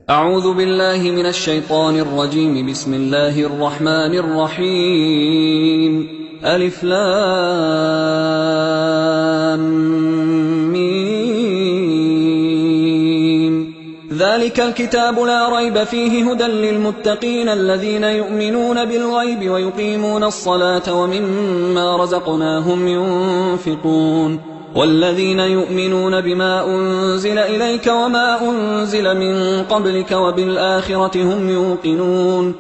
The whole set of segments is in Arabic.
أعوذ بالله من الشيطان الرجيم. بسم الله الرحمن الرحيم. ألف لام ميم. ذلك الكتاب لا ريب فيه هدى للمتقين الذين يؤمنون بالغيب ويقيمون الصلاة ومما رزقناهم ينفقون والذين يؤمنون بما أنزل إليك وما أنزل من قبلك وبالآخرة هم يوقنون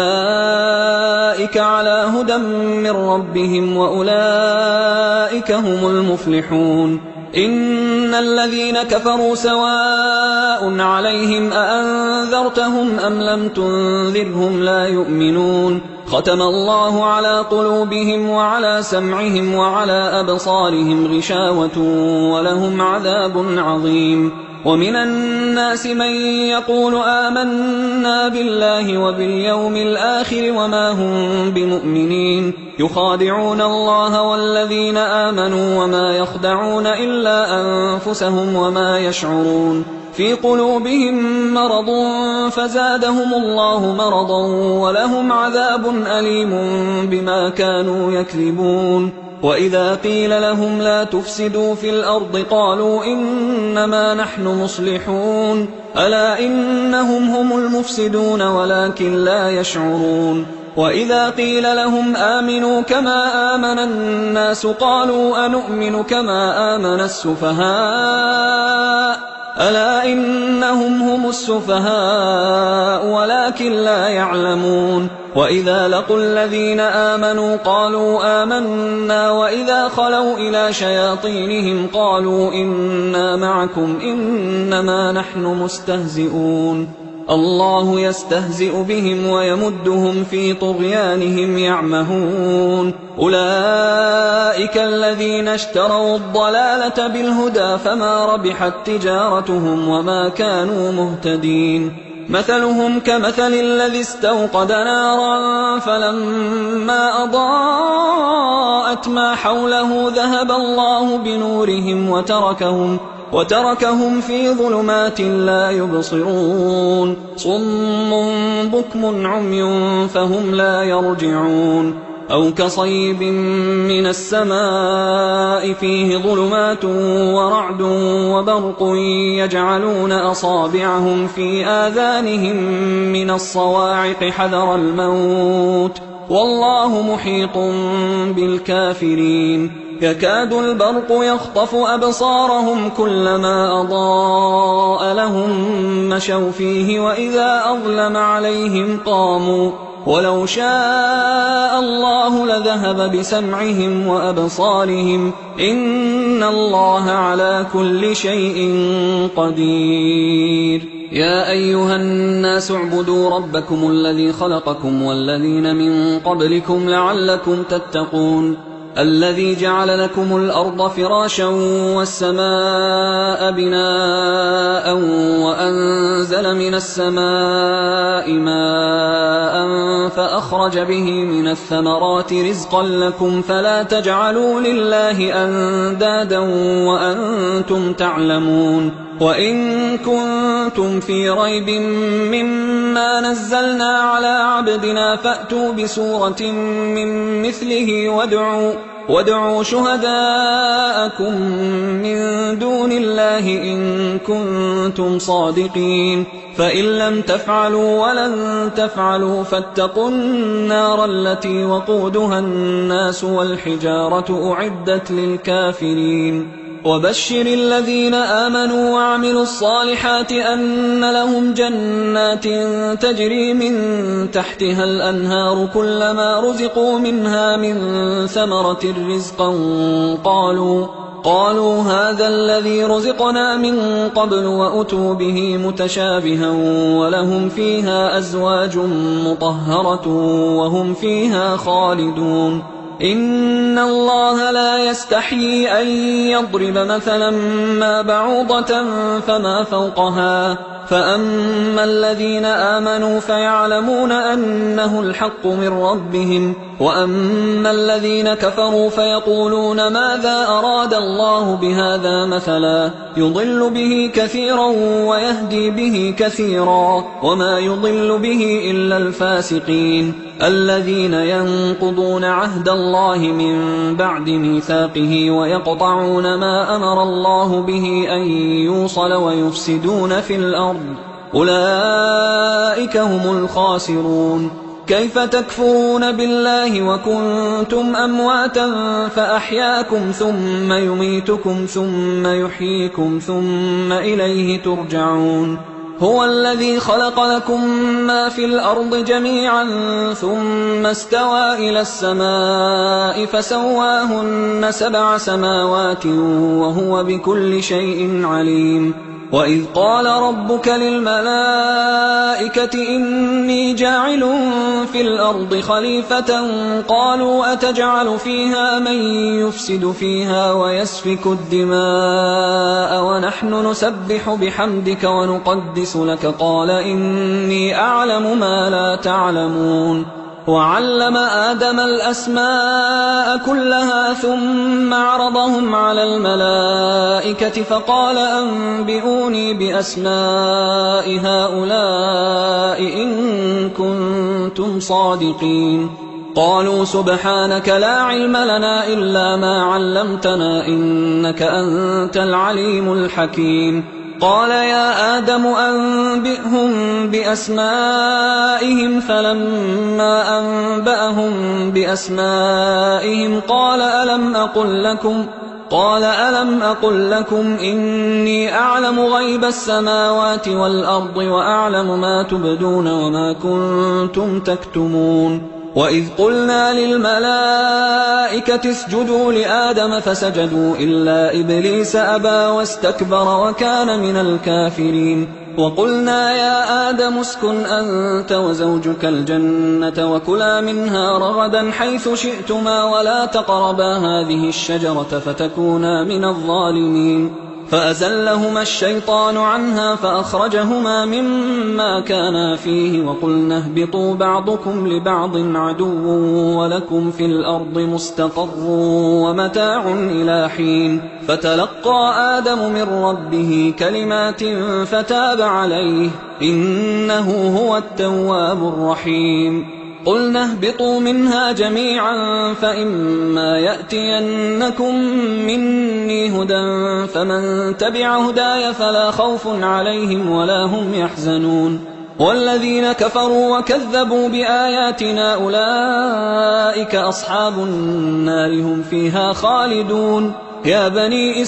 أولئك على هدى من ربهم وأولئك هم المفلحون. إن الذين كفروا سواء عليهم أأنذرتهم أم لم تنذرهم لا يؤمنون. ختم الله على قلوبهم وعلى سمعهم وعلى أبصارهم غشاوة ولهم عذاب عظيم. ومن الناس من يقول آمنا بالله وباليوم الآخر وما هم بمؤمنين يخادعون الله والذين آمنوا وما يخدعون إلا أنفسهم وما يشعرون. في قلوبهم مرض فزادهم الله مرضا ولهم عذاب أليم بما كانوا يكذبون. وإذا قيل لهم لا تفسدوا في الأرض قالوا إنما نحن مصلحون ألا إنهم هم المفسدون ولكن لا يشعرون. وإذا قيل لهم آمنوا كما آمن الناس قالوا أنؤمن كما آمن السفهاء ألا إنهم هم السفهاء ولكن لا يعلمون. وإذا لقوا الذين آمنوا قالوا آمنا وإذا خلوا إلى شياطينهم قالوا إنا معكم إنما نحن مستهزئون. الله يستهزئ بهم ويمدهم في طغيانهم يعمهون. أولئك الذين اشتروا الضلالة بالهدى فما ربحت تجارتهم وما كانوا مهتدين. مثلهم كمثل الذي استوقد نارا فلما أضاءت ما حوله ذهب الله بنورهم وتركهم في ظلمات لا يبصرون. صم بكم عمي فهم لا يرجعون. أو كصيب من السماء فيه ظلمات ورعد وبرق يجعلون أصابعهم في آذانهم من الصواعق حذر الموت والله محيط بالكافرين. يكاد البرق يخطف أبصارهم كلما أضاء لهم مشوا فيه وإذا أظلم عليهم قاموا ولو شاء الله لذهب بسمعهم وأبصارهم إن الله على كل شيء قدير. يا أيها الناس اعبدوا ربكم الذي خلقكم والذين من قبلكم لعلكم تتقون الذي جعل لكم الأرض فراشا والسماء بناء وأنزل من السماء ماء فأخرج به من الثمرات رزقا لكم فلا تجعلوا لله أندادا وأنتم تعلمون. وإن كنتم في ريب مما نزلنا على عبدنا فأتوا بسورة من مثله وادعوا شهداءكم من دون الله إن كنتم صادقين. فإن لم تفعلوا ولن تفعلوا فاتقوا النار التي وقودها الناس والحجارة أعدت للكافرين. وبشر الذين آمنوا وعملوا الصالحات أن لهم جنات تجري من تحتها الأنهار كلما رزقوا منها من ثمرة رزقا قالوا هذا الذي رزقنا من قبل وأتوا به متشابها ولهم فيها أزواج مطهرة وهم فيها خالدون. إن الله لا يستحيي أن يضرب مثلا ما بعوضة فما فوقها فأما الذين آمنوا فيعلمون أنه الحق من ربهم وأما الذين كفروا فيقولون ماذا أراد الله بهذا مثلا يضل به كثيرا ويهدي به كثيرا وما يضل به إلا الفاسقين الذين ينقضون عهد الله من بعد ميثاقه ويقطعون ما أمر الله به أن يوصل ويفسدون في الأرض أولئك هم الخاسرون. كيف تكفرون بالله وكنتم أمواتا فأحياكم ثم يميتكم ثم يحييكم ثم إليه ترجعون. هو الذي خلق لكم ما في الأرض جميعا ثم استوى إلى السماء فسواهن 7 سماوات وهو بكل شيء عليم. وإذ قال ربك للملائكة إني جاعل في الأرض خليفة قالوا أتجعل فيها من يفسد فيها ويسفك الدماء ونحن نسبح بحمدك ونقدس لك قال إني أعلم ما لا تعلمون. وعلم آدم الأسماء كلها ثم عرضهم على الملائكة فقال أنبئوني بأسماء هؤلاء إن كنتم صادقين. قالوا سبحانك لا علم لنا إلا ما علمتنا إنك أنت العليم الحكيم. قال يا آدم أنبئهم بأسمائهم فلما أنبأهم بأسمائهم قال ألم أقل لكم إني أعلم غيب السماوات والأرض وأعلم ما تبدون وما كنتم تكتمون. وإذ قلنا للملائكة اسجدوا لآدم فسجدوا إلا إبليس أبى واستكبر وكان من الكافرين. وقلنا يا آدم اسكن أنت وزوجك الجنة وكلا منها رغدا حيث شئتما ولا تقربا هذه الشجرة فتكونا من الظالمين. فأزلهما الشيطان عنها فأخرجهما مما كانا فيه وقلنا اهبطوا بعضكم لبعض عدو ولكم في الأرض مستقر ومتاع إلى حين. فتلقى آدم من ربه كلمات فتاب عليه إنه هو التواب الرحيم. قلنا اهبطوا منها جميعا فإما يأتينكم مني هدى فمن تبع هداي فلا خوف عليهم ولا هم يحزنون. والذين كفروا وكذبوا بآياتنا أولئك أصحاب النار هم فيها خالدون. يا بني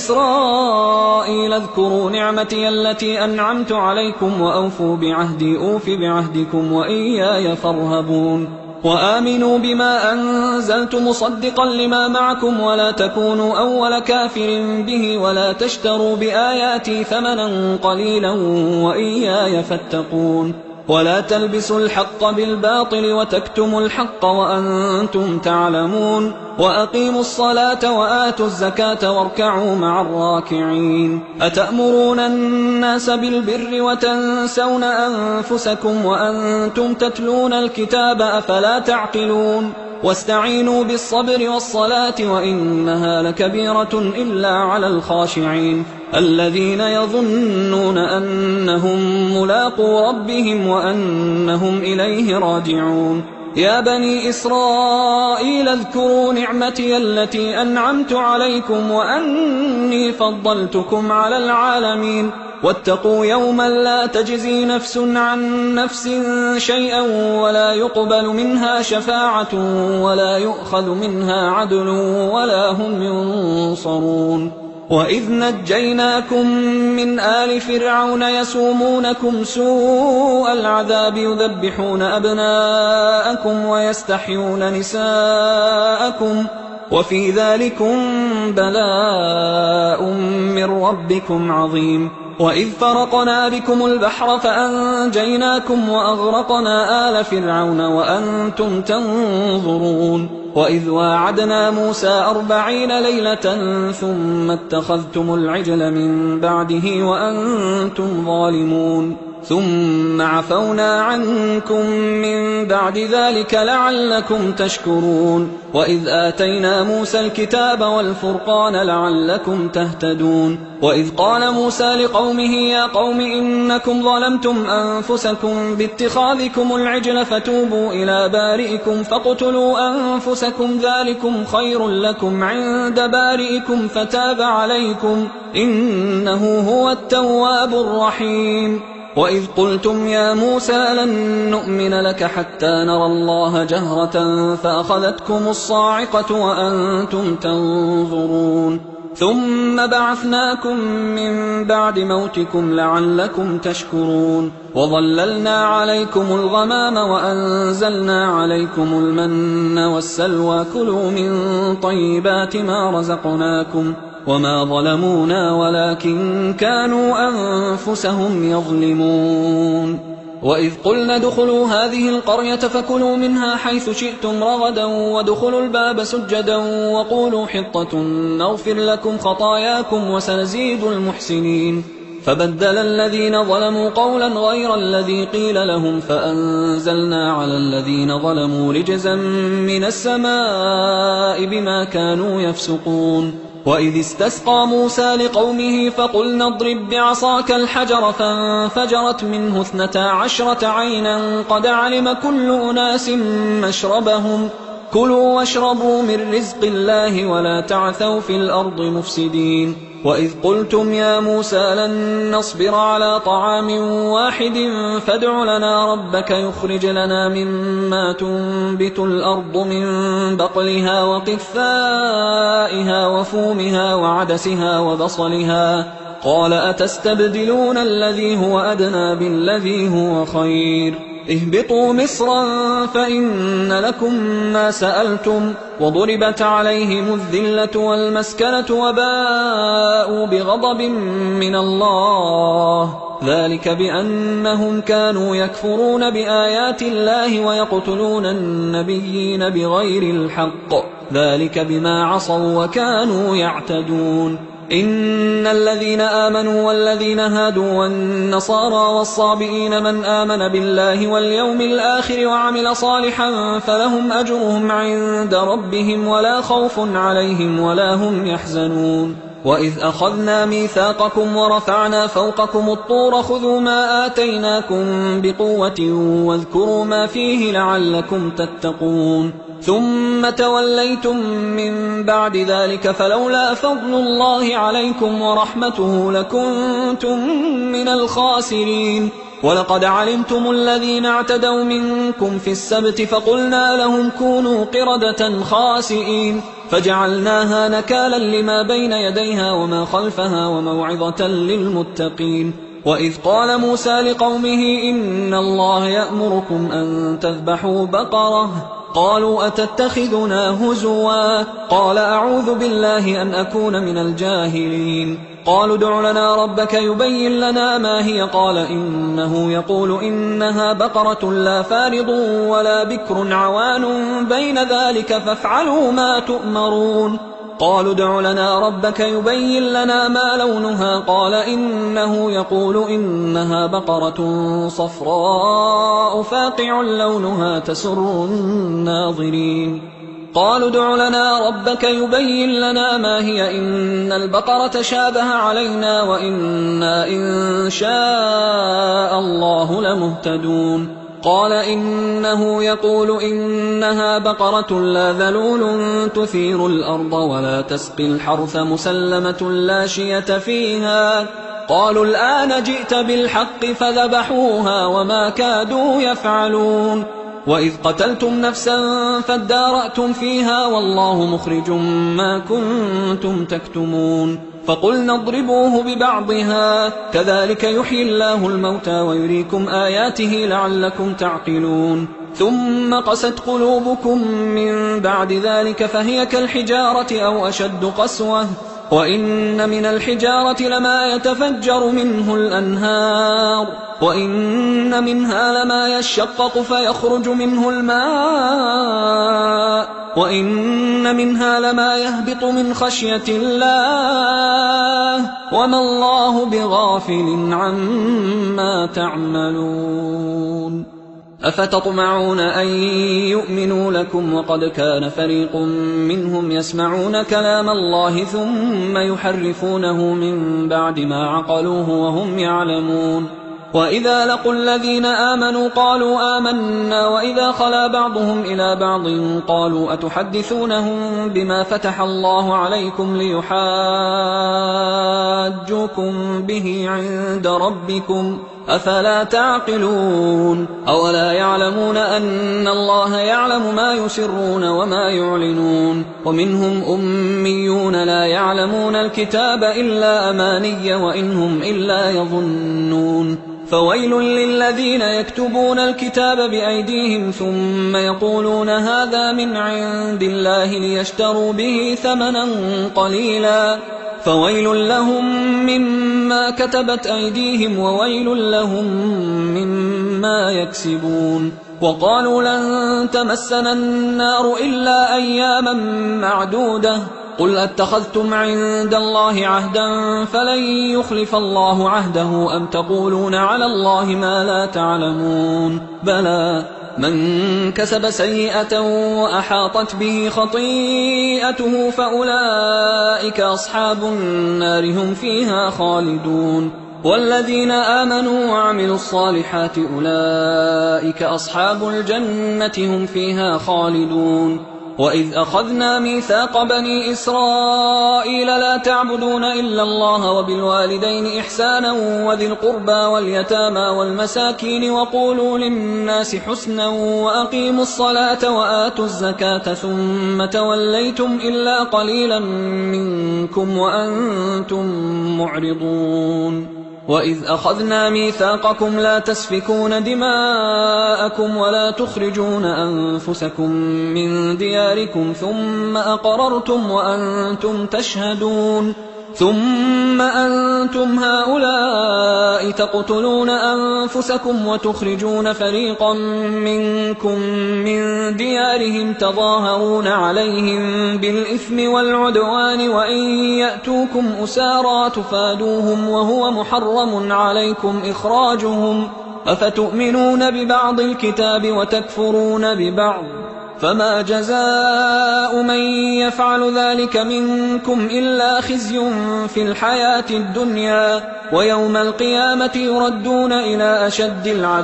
إسرائيل اذكروا نعمتي التي أنعمت عليكم وأوفوا بعهدي أوف بعهدكم وإياي فارهبون. وآمنوا بما أنزلت مصدقا لما معكم ولا تكونوا أول كافر به ولا تشتروا بآياتي ثمنا قليلا وإياي فاتقون. ولا تلبسوا الحق بالباطل وتكتموا الحق وأنتم تعلمون. وأقيموا الصلاة وآتوا الزكاة واركعوا مع الراكعين. أتأمرون الناس بالبر وتنسون أنفسكم وأنتم تتلون الكتاب أفلا تعقلون. واستعينوا بالصبر والصلاة وإنها لكبيرة إلا على الخاشعين الذين يظنون أنهم ملاقو ربهم وأنهم إليه راجعون. يا بني إسرائيل اذكروا نعمتي التي أنعمت عليكم وأني فضلتكم على العالمين. واتقوا يوما لا تجزي نفس عن نفس شيئا ولا يقبل منها شفاعة ولا يؤخذ منها عدل ولا هم ينصرون. وإذ نجيناكم من آل فرعون يسومونكم سوء العذاب يذبحون أبناءكم ويستحيون نساءكم وفي ذلكم بلاء من ربكم عظيم. وإذ فرقنا بكم البحر فأنجيناكم وأغرقنا آل فرعون وأنتم تنظرون. وإذ واعدنا موسى 40 ليلة ثم اتخذتم العجل من بعده وأنتم ظالمون. ثم عفونا عنكم من بعد ذلك لعلكم تشكرون وإذ آتينا موسى الكتاب والفرقان لعلكم تهتدون وإذ قال موسى لقومه يا قوم إنكم ظلمتم أنفسكم باتخاذكم العجل فتوبوا إلى بارئكم فاقتلوا أنفسكم ذلكم خير لكم عند بارئكم فتاب عليكم إنه هو التواب الرحيم وإذ قلتم يا موسى لن نؤمن لك حتى نرى الله جهرة فأخذتكم الصاعقة وأنتم تنظرون ثم بعثناكم من بعد موتكم لعلكم تشكرون وظللنا عليكم الغمام وأنزلنا عليكم المن والسلوى كلوا من طيبات ما رزقناكم وما ظلمونا ولكن كانوا أنفسهم يظلمون وإذ قلنا ادخلوا هذه القرية فكلوا منها حيث شئتم رغدا وادخلوا الباب سجدا وقولوا حطة نغفر لكم خطاياكم وسنزيد المحسنين فبدل الذين ظلموا قولا غير الذي قيل لهم فأنزلنا على الذين ظلموا رجزا من السماء بما كانوا يفسقون وإذ استسقى موسى لقومه فقلنا اضرب بعصاك الحجر فانفجرت منه 12 عينا قد علم كل أناس مشربهم كلوا واشربوا من رزق الله ولا تعثوا في الأرض مفسدين وإذ قلتم يا موسى لن نصبر على طعام واحد فادع لنا ربك يخرج لنا مما تنبت الأرض من بقلها وقثائها وفومها وعدسها وبصلها قال أتستبدلون الذي هو أدنى بالذي هو خير اهبطوا مصرا فإن لكم ما سألتم وضربت عليهم الذلة والمسكنة وباءوا بغضب من الله ذلك بأنهم كانوا يكفرون بآيات الله ويقتلون النبيين بغير الحق ذلك بما عصوا وكانوا يعتدون إن الذين آمنوا والذين هادوا والنصارى والصابئين من آمن بالله واليوم الآخر وعمل صالحا فلهم أجرهم عند ربهم ولا خوف عليهم ولا هم يحزنون وإذ أخذنا ميثاقكم ورفعنا فوقكم الطور خذوا ما آتيناكم بقوة واذكروا ما فيه لعلكم تتقون ثم توليتم من بعد ذلك فلولا فضل الله عليكم ورحمته لكنتم من الخاسرين ولقد علمتم الذين اعتدوا منكم في السبت فقلنا لهم كونوا قردة خاسئين فجعلناها نكالا لما بين يديها وما خلفها وموعظة للمتقين وإذ قال موسى لقومه إن الله يأمركم أن تذبحوا بقرة قالوا أتتخذنا هزوا قال أعوذ بالله أن أكون من الجاهلين قالوا ادع لنا ربك يبين لنا ما هي قال إنه يقول إنها بقرة لا فارض ولا بكر عوان بين ذلك فافعلوا ما تؤمرون قالوا ادع لنا ربك يبين لنا ما لونها قال إنه يقول إنها بقرة صفراء فاقع لونها تسر الناظرين قالوا ادع لنا ربك يبين لنا ما هي إن البقرة شابه علينا وإنا إن شاء الله لمهتدون قال إنه يقول إنها بقرة لا ذلول تثير الأرض ولا تسقي الحرث مسلمة لا شية فيها قالوا الآن جئت بالحق فذبحوها وما كادوا يفعلون وإذ قتلتم نفسا فادارأتم فيها والله مخرج ما كنتم تكتمون فقلنا اضربوه ببعضها كذلك يحيي الله الموتى ويريكم آياته لعلكم تعقلون ثم قست قلوبكم من بعد ذلك فهي كالحجارة أو أشد قسوة وإن من الحجارة لما يتفجر منه الأنهار وإن منها لما يشقق فيخرج منه الماء وإن منها لما يهبط من خشية الله وما الله بغافل عما تعملون أفتطمعون أن يؤمنوا لكم وقد كان فريق منهم يسمعون كلام الله ثم يحرفونه من بعد ما عقلوه وهم يعلمون وإذا لقوا الذين آمنوا قالوا آمنا وإذا خلا بعضهم إلى بعض قالوا أتحدثونهم بما فتح الله عليكم ليحاجوكم به عند ربكم أفلا تعقلون أولا يعلمون أن الله يعلم ما يسرون وما يعلنون ومنهم أميون لا يعلمون الكتاب إلا أماني وإنهم إلا يظنون فويل للذين يكتبون الكتاب بأيديهم ثم يقولون هذا من عند الله ليشتروا به ثمنا قليلا فويل لهم مما كتبت أيديهم وويل لهم مما يكسبون وقالوا لن تمسنا النار إلا أياما معدودة قل أتخذتم عند الله عهدا فلن يخلف الله عهده أم تقولون على الله ما لا تعلمون بلى من كسب سيئة وأحاطت به خطيئته فأولئك أصحاب النار هم فيها خالدون والذين آمنوا وعملوا الصالحات أولئك أصحاب الجنة هم فيها خالدون وإذ أخذنا ميثاق بني إسرائيل لا تعبدون إلا الله وبالوالدين إحسانا وذي القربى واليتامى والمساكين وقولوا للناس حسنا وأقيموا الصلاة وآتوا الزكاة ثم توليتم إلا قليلا منكم وأنتم معرضون وإذ أخذنا ميثاقكم لا تسفكون دماءكم ولا تخرجون أنفسكم من دياركم ثم أقررتم وأنتم تشهدون ثم أنتم هؤلاء تقتلون أنفسكم وتخرجون فريقا منكم من ديارهم تظاهرون عليهم بالإثم والعدوان وإن يأتوكم أسارى تفادوهم وهو محرم عليكم إخراجهم أفتؤمنون ببعض الكتاب وتكفرون ببعض فما جزاء من يفعل ذلك منكم إلا خزي في الحياة الدنيا ويوم القيامة يردون إلى أشد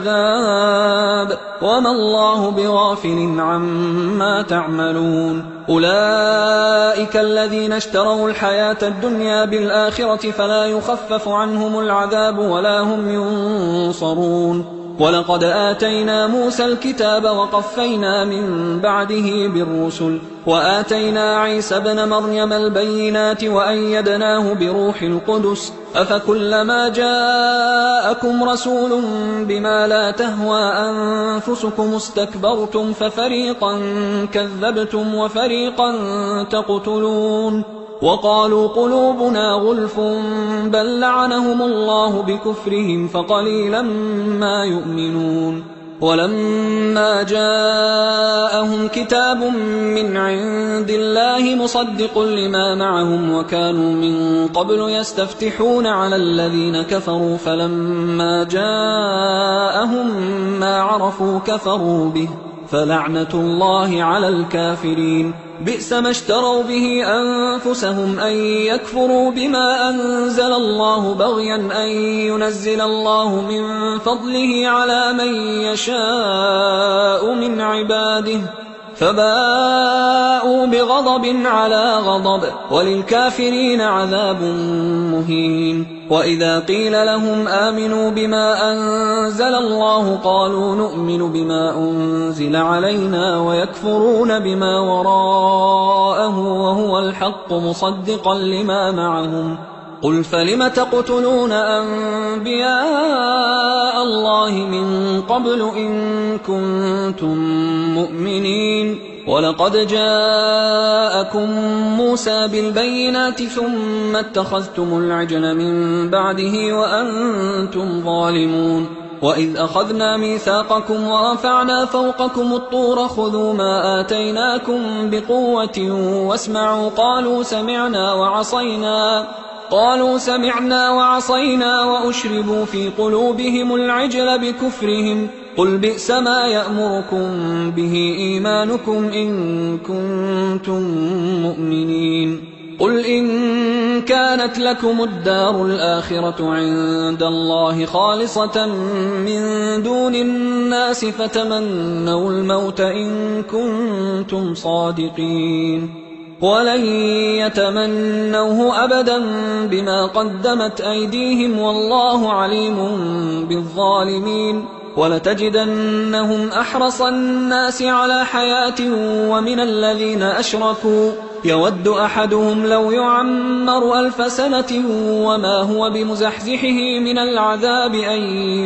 العذاب وما الله بغافل عما تعملون أولئك الذين اشتروا الحياة الدنيا بالآخرة فلا يخفف عنهم العذاب ولا هم ينصرون ولقد آتينا موسى الكتاب وقفينا من بعده بالرسل وآتينا عيسى ابن مريم البينات وأيدناه بروح القدس أفكلما جاءكم رسول بما لا تهوى أنفسكم استكبرتم ففريقا كذبتم وفريقا تقتلون وقالوا قلوبنا غلف بل لعنهم الله بكفرهم فقليلا ما يؤمنون ولما جاءهم كتاب من عند الله مصدق لما معهم وكانوا من قبل يستفتحون على الذين كفروا فلما جاءهم ما عرفوا كفروا به فلعنة الله على الكافرين بئس ما اشتروا به أنفسهم أن يكفروا بما أنزل الله بغيا أن ينزل الله من فضله على من يشاء من عباده فباءوا بغضب على غضب وللكافرين عذاب مهين وإذا قيل لهم آمنوا بما أنزل الله قالوا نؤمن بما أنزل علينا ويكفرون بما وراءه وهو الحق مصدقا لما معهم قل فلم تقتلون أنبياء الله من قبل إن كنتم مؤمنين ولقد جاءكم موسى بالبينات ثم اتخذتم العجل من بعده وأنتم ظالمون وإذ أخذنا ميثاقكم ورفعنا فوقكم الطور خذوا ما آتيناكم بقوة واسمعوا قالوا سمعنا وعصينا وأشربوا في قلوبهم العجل بكفرهم قل بئس ما يأمركم به إيمانكم إن كنتم مؤمنين قل إن كانت لكم الدار الآخرة عند الله خالصة من دون الناس فتمنوا الموت إن كنتم صادقين ولن يتمنوه أبدا بما قدمت أيديهم والله عليم بالظالمين ولتجدنهم أحرص الناس على حياة ومن الذين أشركوا يود أحدهم لو يعمر 1000 سنة وما هو بمزحزحه من العذاب أن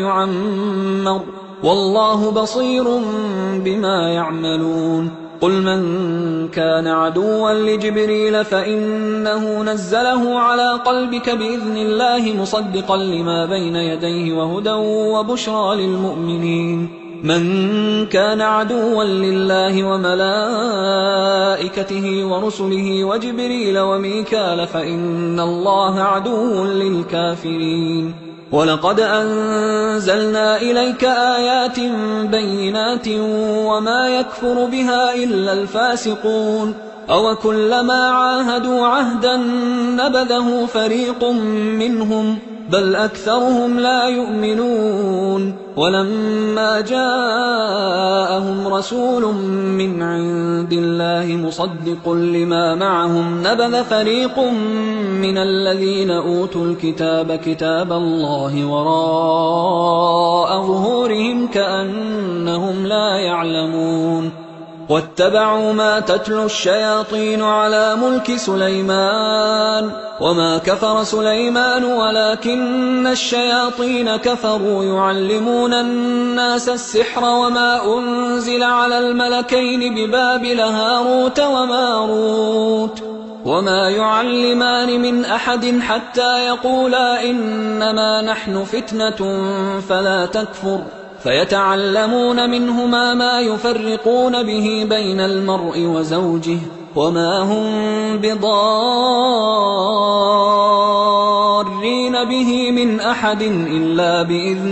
يعمر والله بصير بما يعملون قل من كان عدوا لجبريل فإنه نزله على قلبك بإذن الله مصدقا لما بين يديه وهدى وبشرى للمؤمنين من كان عدوا لله وملائكته ورسله وجبريل وميكال فإن الله عدو للكافرين ولقد أنزلنا إليك آيات بينات وما يكفر بها إلا الفاسقون أوكلما عاهدوا عهدا نبذه فريق منهم بل أكثرهم لا يؤمنون ولما جاءهم رسول من عند الله مصدق لما معهم نبذ فريق من الذين أوتوا الكتاب كتاب الله وراء ظهورهم كأنهم لا يعلمون واتبعوا ما تتلو الشياطين على ملك سليمان وما كفر سليمان ولكن الشياطين كفروا يعلمون الناس السحر وما أنزل على الملكين ببابل هاروت وماروت وما يعلمان من أحد حتى يقولا إنما نحن فتنة فلا تكفر فيتعلمون منهما ما يفرقون به بين المرء وزوجه وما هم بضارين به من أحد إلا بإذن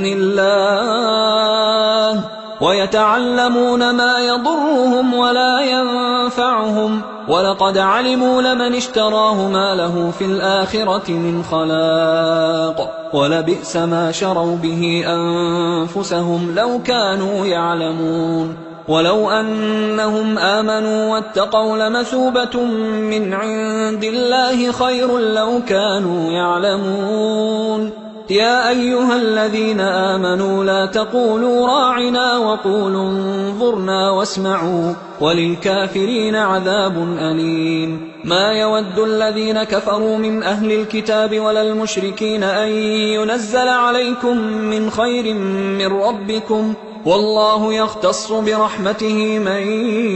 الله ويتعلمون ما يضرهم ولا ينفعهم ولقد علموا لمن اشتراه ما له في الآخرة من خلاق ولبئس ما شروا به أنفسهم لو كانوا يعلمون ولو أنهم آمنوا واتقوا لمثوبة من عند الله خير لو كانوا يعلمون يا أيها الذين آمنوا لا تقولوا راعنا وقولوا انظرنا واسمعوا وللكافرين عذاب أليم ما يود الذين كفروا من أهل الكتاب ولا المشركين أن ينزل عليكم من خير من ربكم والله يختص برحمته من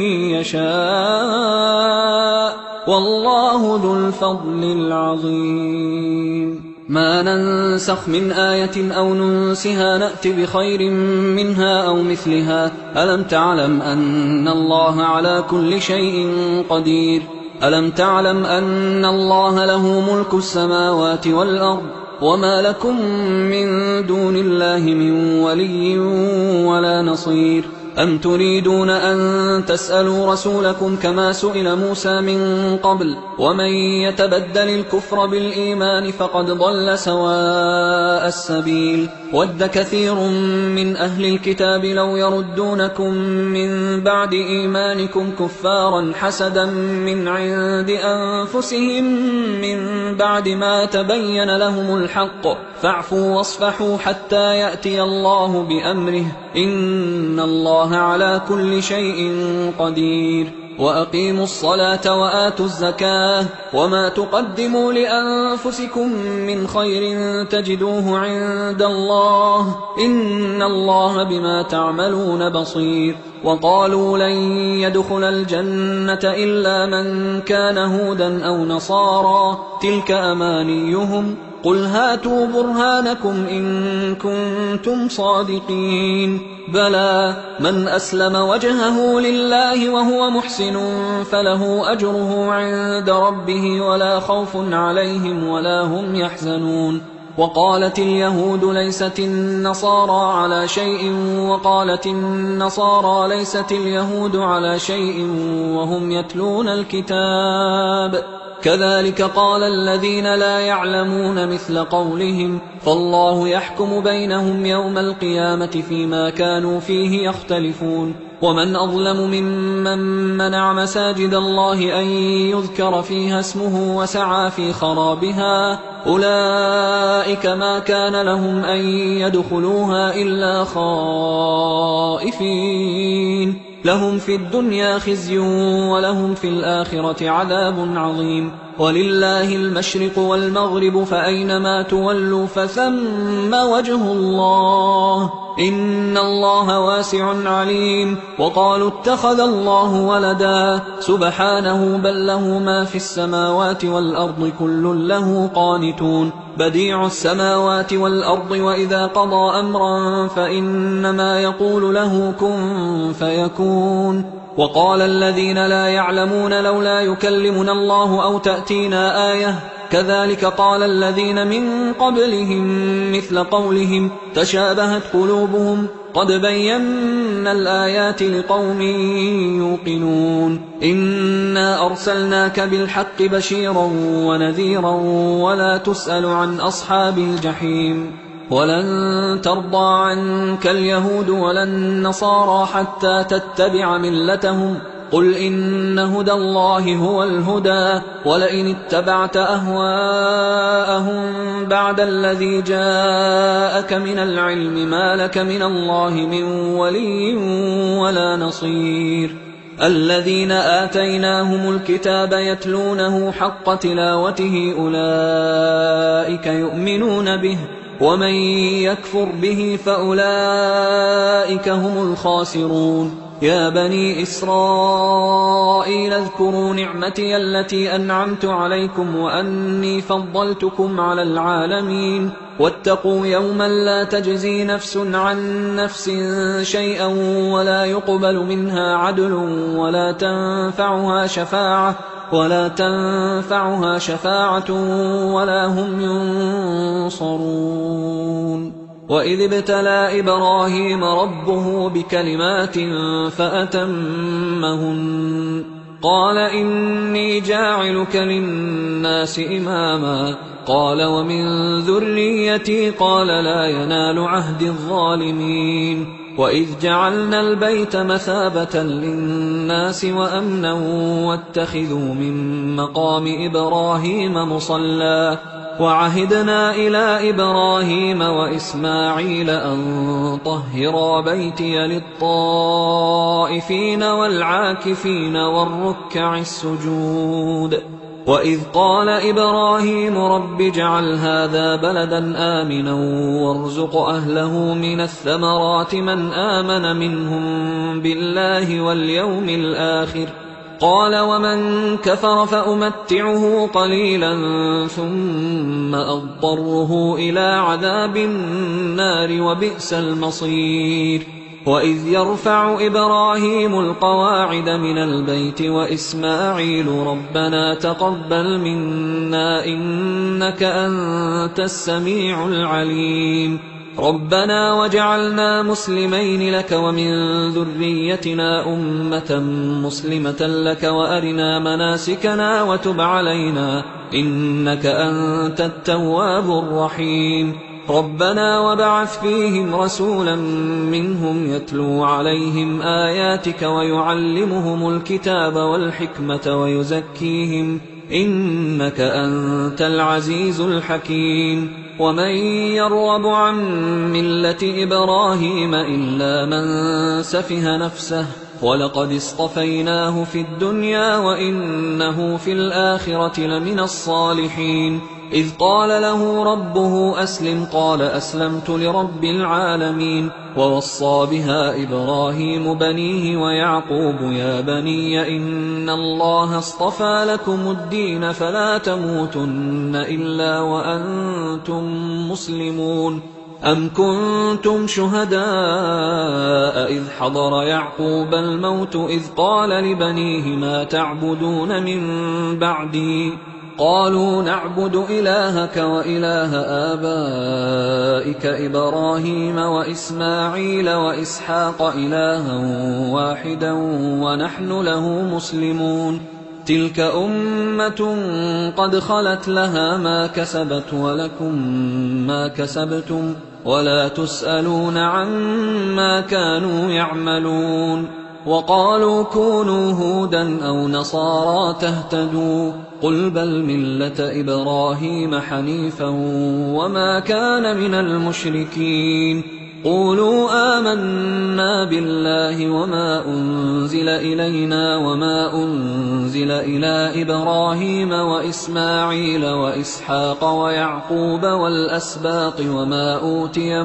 يشاء والله ذو الفضل العظيم ما ننسخ من آية أو ننسها نأت بخير منها أو مثلها ألم تعلم أن الله على كل شيء قدير ألم تعلم أن الله له ملك السماوات والأرض وما لكم من دون الله من ولي ولا نصير أم تريدون أن تسألوا رسولكم كما سئل موسى من قبل ومن يتبدل الكفر بالإيمان فقد ضل سواء السبيل ود كثير من أهل الكتاب لو يردونكم من بعد إيمانكم كفارا حسدا من عند أنفسهم من بعد ما تبين لهم الحق فاعفوا واصفحوا حتى يأتي الله بأمره إن الله على كل شيء قدير وأقيموا الصلاة وآتوا الزكاة وما تقدموا لأنفسكم من خير تجدوه عند الله إن الله بما تعملون بصير. وقالوا لن يدخل الجنة إلا من كان هودا أو نصارى تلك أمانيهم قل هاتوا برهانكم إن كنتم صادقين بلى من أسلم وجهه لله وهو محسن فله أجره عند ربه ولا خوف عليهم ولا هم يحزنون. وقالت اليهود ليست النصارى على شيء وقالت النصارى ليست اليهود على شيء وهم يتلون الكتاب كذلك قال الذين لا يعلمون مثل قولهم فالله يحكم بينهم يوم القيامة فيما كانوا فيه يختلفون. ومن أظلم ممن منع مساجد الله أن يذكر فيها اسمه وسعى في خرابها أولئك ما كان لهم أن يدخلوها إلا خائفين لهم في الدنيا خزي ولهم في الآخرة عذاب عظيم. ولله المشرق والمغرب فأينما تولوا فثم وجه الله إن الله واسع عليم. وقالوا اتخذ الله ولدا سبحانه بل له ما في السماوات والأرض كل له قانتون بديع السماوات والأرض وإذا قضى أمرا فإنما يقول له كن فيكون. وقال الذين لا يعلمون لولا يكلمنا الله أو تأتينا آية كذلك قال الذين من قبلهم مثل قولهم تشابهت قلوبهم قد بينا الآيات لقوم يوقنون. إنا أرسلناك بالحق بشيرا ونذيرا ولا تسأل عن أصحاب الجحيم. ولن ترضى عنك اليهود ولا النصارى حتى تتبع ملتهم قل إن هدى الله هو الهدى ولئن اتبعت أهواءهم بعد الذي جاءك من العلم ما لك من الله من ولي ولا نصير. الذين آتيناهم الكتاب يتلونه حق تلاوته أولئك يؤمنون به ومن يكفر به فأولئك هم الخاسرون. يا بني إسرائيل اذكروا نعمتي التي أنعمت عليكم وأني فضلتكم على العالمين واتقوا يوما لا تجزي نفس عن نفس شيئا ولا يقبل منها عدل ولا تنفعها شفاعة ولا هم ينصرون. وإذ ابتلى إبراهيم ربه بكلمات فأتمهن قال إني جاعلك للناس إماما قال ومن ذريتي قال لا ينال عهد الظالمين. وإذ جعلنا البيت مثابة للناس وأمنا واتخذوا من مقام إبراهيم مصلى وعهدنا إلى إبراهيم وإسماعيل أن طهرا بيتي للطائفين والعاكفين والركع السجود. وإذ قال إبراهيم رب اجعل هذا بلدا آمنا وارزق أهله من الثمرات من آمن منهم بالله واليوم الآخر قال ومن كفر فأمتعه قليلا ثم أضطره إلى عذاب النار وبئس المصير. وإذ يرفع إبراهيم القواعد من البيت وإسماعيل ربنا تقبل منا إنك أنت السميع العليم ربنا وجعلنا مسلمين لك ومن ذريتنا أمة مسلمة لك وأرنا مناسكنا وتب علينا إنك أنت التواب الرحيم. ربنا وابعث فيهم رسولا منهم يتلو عليهم آياتك ويعلمهم الكتاب والحكمة ويزكيهم إنك أنت العزيز الحكيم. ومن يرغب عن ملة إبراهيم إلا من سفه نفسه ولقد اصطفيناه في الدنيا وإنه في الآخرة لمن الصالحين إذ قال له ربه أسلم قال أسلمت لرب العالمين ووصى بها إبراهيم بنيه ويعقوب يا بني إن الله اصطفى لكم الدين فلا تموتن إلا وأنتم مسلمون أم كنتم شهداء إذ حضر يعقوب الموت إذ قال لبنيه ما تعبدون من بعدي قالوا نعبد إلهك وإله آبائك إبراهيم وإسماعيل وإسحاق إلها واحدا ونحن له مسلمون تلك أمة قد خلت لها ما كسبت ولكم ما كسبتم ولا تسألون عما كانوا يعملون وقالوا كونوا هودا أو نصارى تهتدوا قل بل ملة إبراهيم حنيفا وما كان من المشركين قولوا آمنا بالله وما أنزل إلينا وما أنزل إلى إبراهيم وإسماعيل وإسحاق ويعقوب والأسباط وما أوتي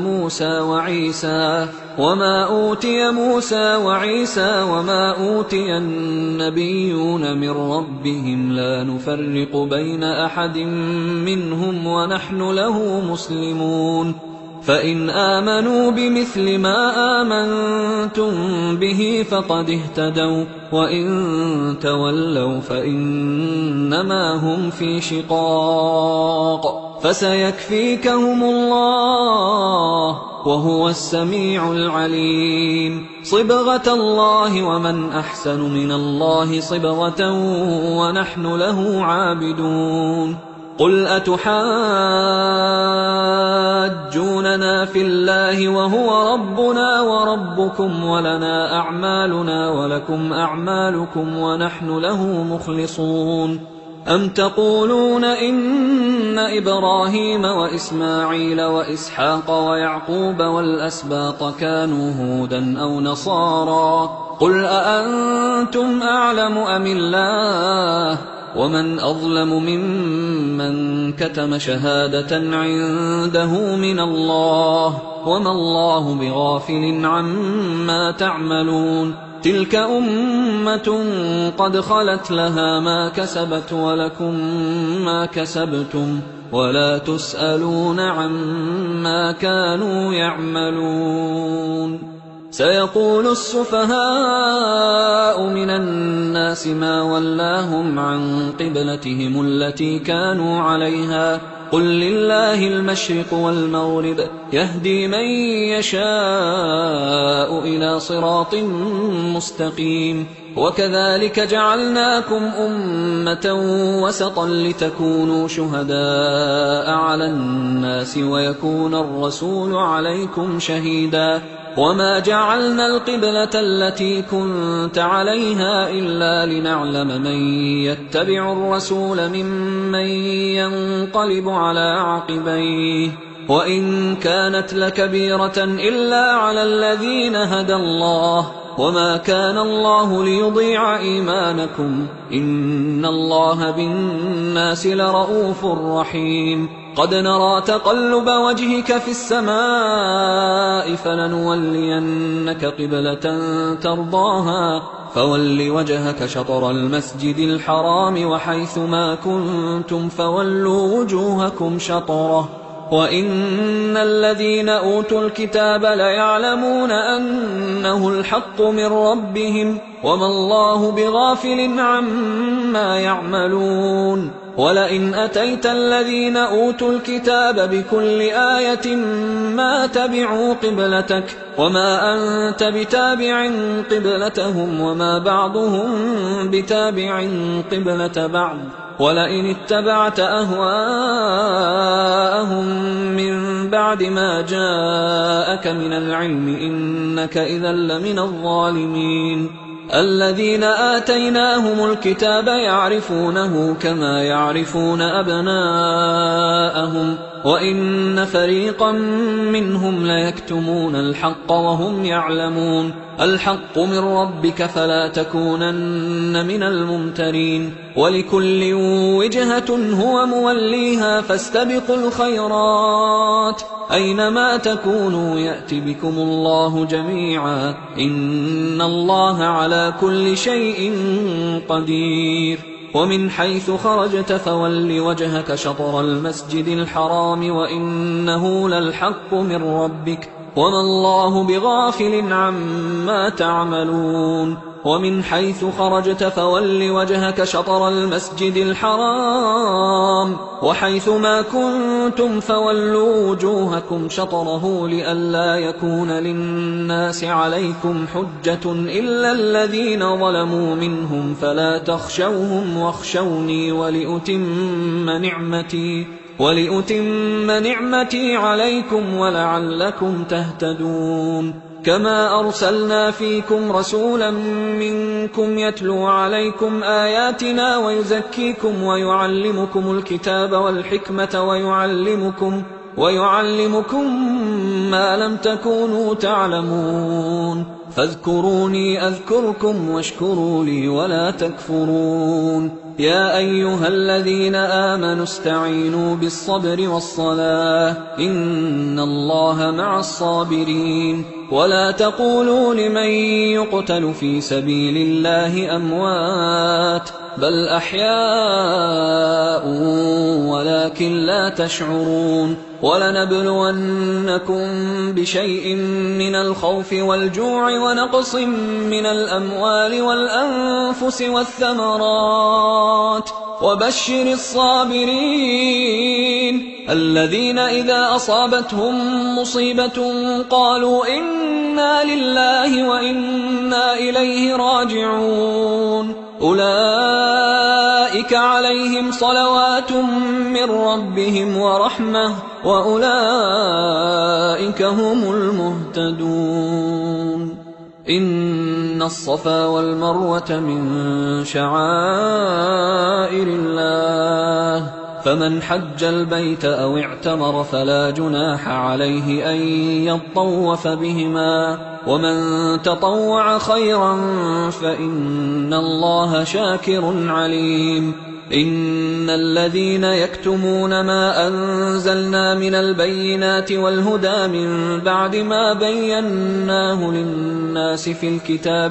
موسى وعيسى وما أوتي النبيون من ربهم لا نفرق بين أحد منهم ونحن له مسلمون فإن آمنوا بمثل ما آمنتم به فقد اهتدوا وإن تولوا فإنما هم في شقاق فسيكفيكهم الله وهو السميع العليم صبغة الله ومن أحسن من الله صبغة ونحن له عابدون قل أتحاجوننا في الله وهو ربنا وربكم ولنا أعمالنا ولكم أعمالكم ونحن له مخلصون أم تقولون إن إبراهيم وإسماعيل وإسحاق ويعقوب والأسباط كانوا هودا أو نصارى قل أأنتم أعلم أم الله ومن أظلم ممن كتم شهادة عنده من الله وما الله بغافل عما تعملون تلك أمة قد خلت لها ما كسبت ولكم ما كسبتم ولا تسألون عما كانوا يعملون سيقول السفهاء من الناس ما ولاهم عن قبلتهم التي كانوا عليها قل لله المشرق والمغرب يهدي من يشاء إلى صراط مستقيم وكذلك جعلناكم أمة وسطا لتكونوا شهداء على الناس ويكون الرسول عليكم شهيدا وما جعلنا القبلة التي كنت عليها إلا لنعلم من يتبع الرسول ممن ينقلب على عقبيه وإن كانت لكبيرة إلا على الذين هدى الله وما كان الله ليضيع إيمانكم إن الله بالناس لرؤوف رحيم قد نرى تقلب وجهك في السماء فلنولينك قبلة ترضاها فول وجهك شطر المسجد الحرام وحيث ما كنتم فولوا وجوهكم شطره وإن الذين أوتوا الكتاب ليعلمون أنه الحق من ربهم وما الله بغافل عما يعملون ولئن أتيت الذين أوتوا الكتاب بكل آية ما تبعوا قبلتك وما أنت بتابع قبلتهم وما بعضهم بتابع قبلة بعض ولئن اتبعت أهواءهم من بعد ما جاءك من العلم إنك إذا لمن الظالمين الذين آتيناهم الكتاب يعرفونه كما يعرفون أبناءهم وإن فريقا منهم ليكتمون الحق وهم يعلمون الحق من ربك فلا تكونن من الممترين ولكل وجهة هو موليها فاستبقوا الخيرات أينما تكونوا يأت بكم الله جميعا إن الله على كل شيء قدير ومن حيث خرجت فول وجهك شطر المسجد الحرام وإنه للحق من ربك وما الله بغافل عما تعملون ومن حيث خرجت فول وجهك شطر المسجد الحرام وحيث ما كنتم فولوا وجوهكم شطره لئلا يكون للناس عليكم حجة إلا الذين ظلموا منهم فلا تخشوهم واخشوني ولأتم نعمتي عليكم ولعلكم تهتدون كما أرسلنا فيكم رسولا منكم يتلو عليكم آياتنا ويزكيكم ويعلمكم الكتاب والحكمة ويعلمكم ما لم تكونوا تعلمون فاذكروني أذكركم واشكروا لي ولا تكفرون يا أيها الذين آمنوا استعينوا بالصبر والصلاة إن الله مع الصابرين ولا تقولوا لمن يقتل في سبيل الله أموات بل أحياء ولكن لا تشعرون ولنبلونكم بشيء من الخوف والجوع ونقص من الأموال والأنفس والثمرات وبشر الصابرين الذين إذا أصابتهم مصيبة قالوا إنا لله وإنا إليه راجعون أولئك عليهم صلوات من ربهم ورحمة وأولئك هم المهتدون إن الصفا والمروة من شعائر الله فمن حج البيت أو اعتمر فلا جناح عليه أن يطوف بهما ومن تطوع خيرا فإن الله شاكر عليم إن الذين يكتمون ما أنزلنا من البينات والهدى من بعد ما بيناه للناس في الكتاب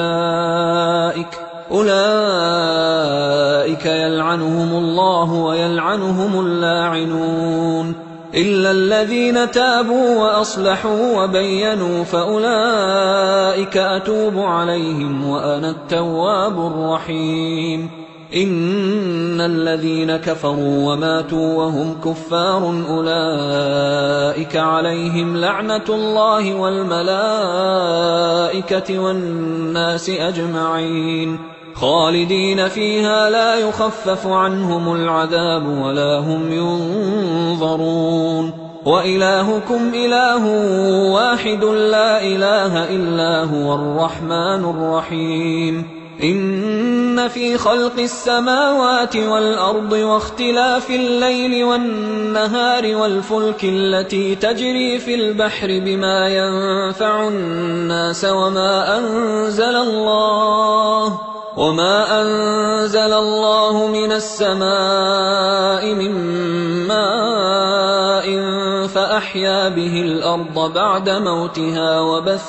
أولئك يلعنهم الله ويلعنهم اللاعنون إلا الذين تابوا وأصلحوا وبينوا فأولئك أتوب عليهم وأنا التواب الرحيم إن الذين كفروا وماتوا وهم كفار أولئك عليهم لعنة الله والملائكة والناس أجمعين خالدين فيها لا يخفف عنهم العذاب ولا هم ينظرون وإلهكم إله واحد لا إله إلا هو الرحمن الرحيم إن في خلق السماوات والأرض واختلاف الليل والنهار والفلك التي تجري في البحر بما ينفع الناس وما أنزل الله من السماء من ماء فأحيا به الأرض بعد موتها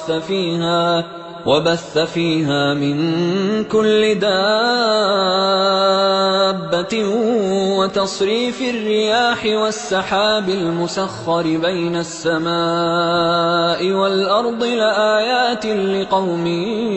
وبث فيها من كل دابة وتصريف الرياح والسحاب المسخر بين السماء والأرض لآيات لقوم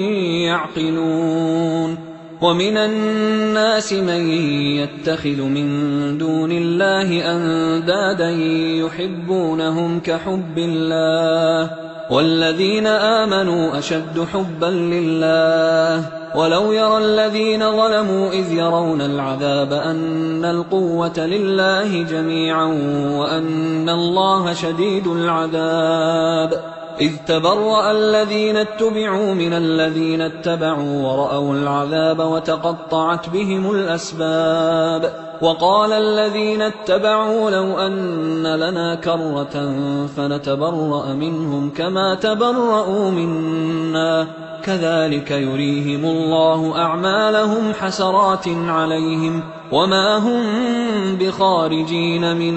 يعقلون ومن الناس من يتخذ من دون الله أندادا يحبونهم كحب الله والذين آمنوا أشد حبا لله ولو يرى الذين ظلموا إذ يرون العذاب أن القوة لله جميعا وأن الله شديد العذاب إذ تبرأ الذين اتبعوا من الذين اتبعوا ورأوا العذاب وتقطعت بهم الأسباب وقال الذين اتبعوا لو أن لنا كرة فنتبرأ منهم كما تبرأوا منا كذلك يريهم الله أعمالهم حسرات عليهم وما هم بخارجين من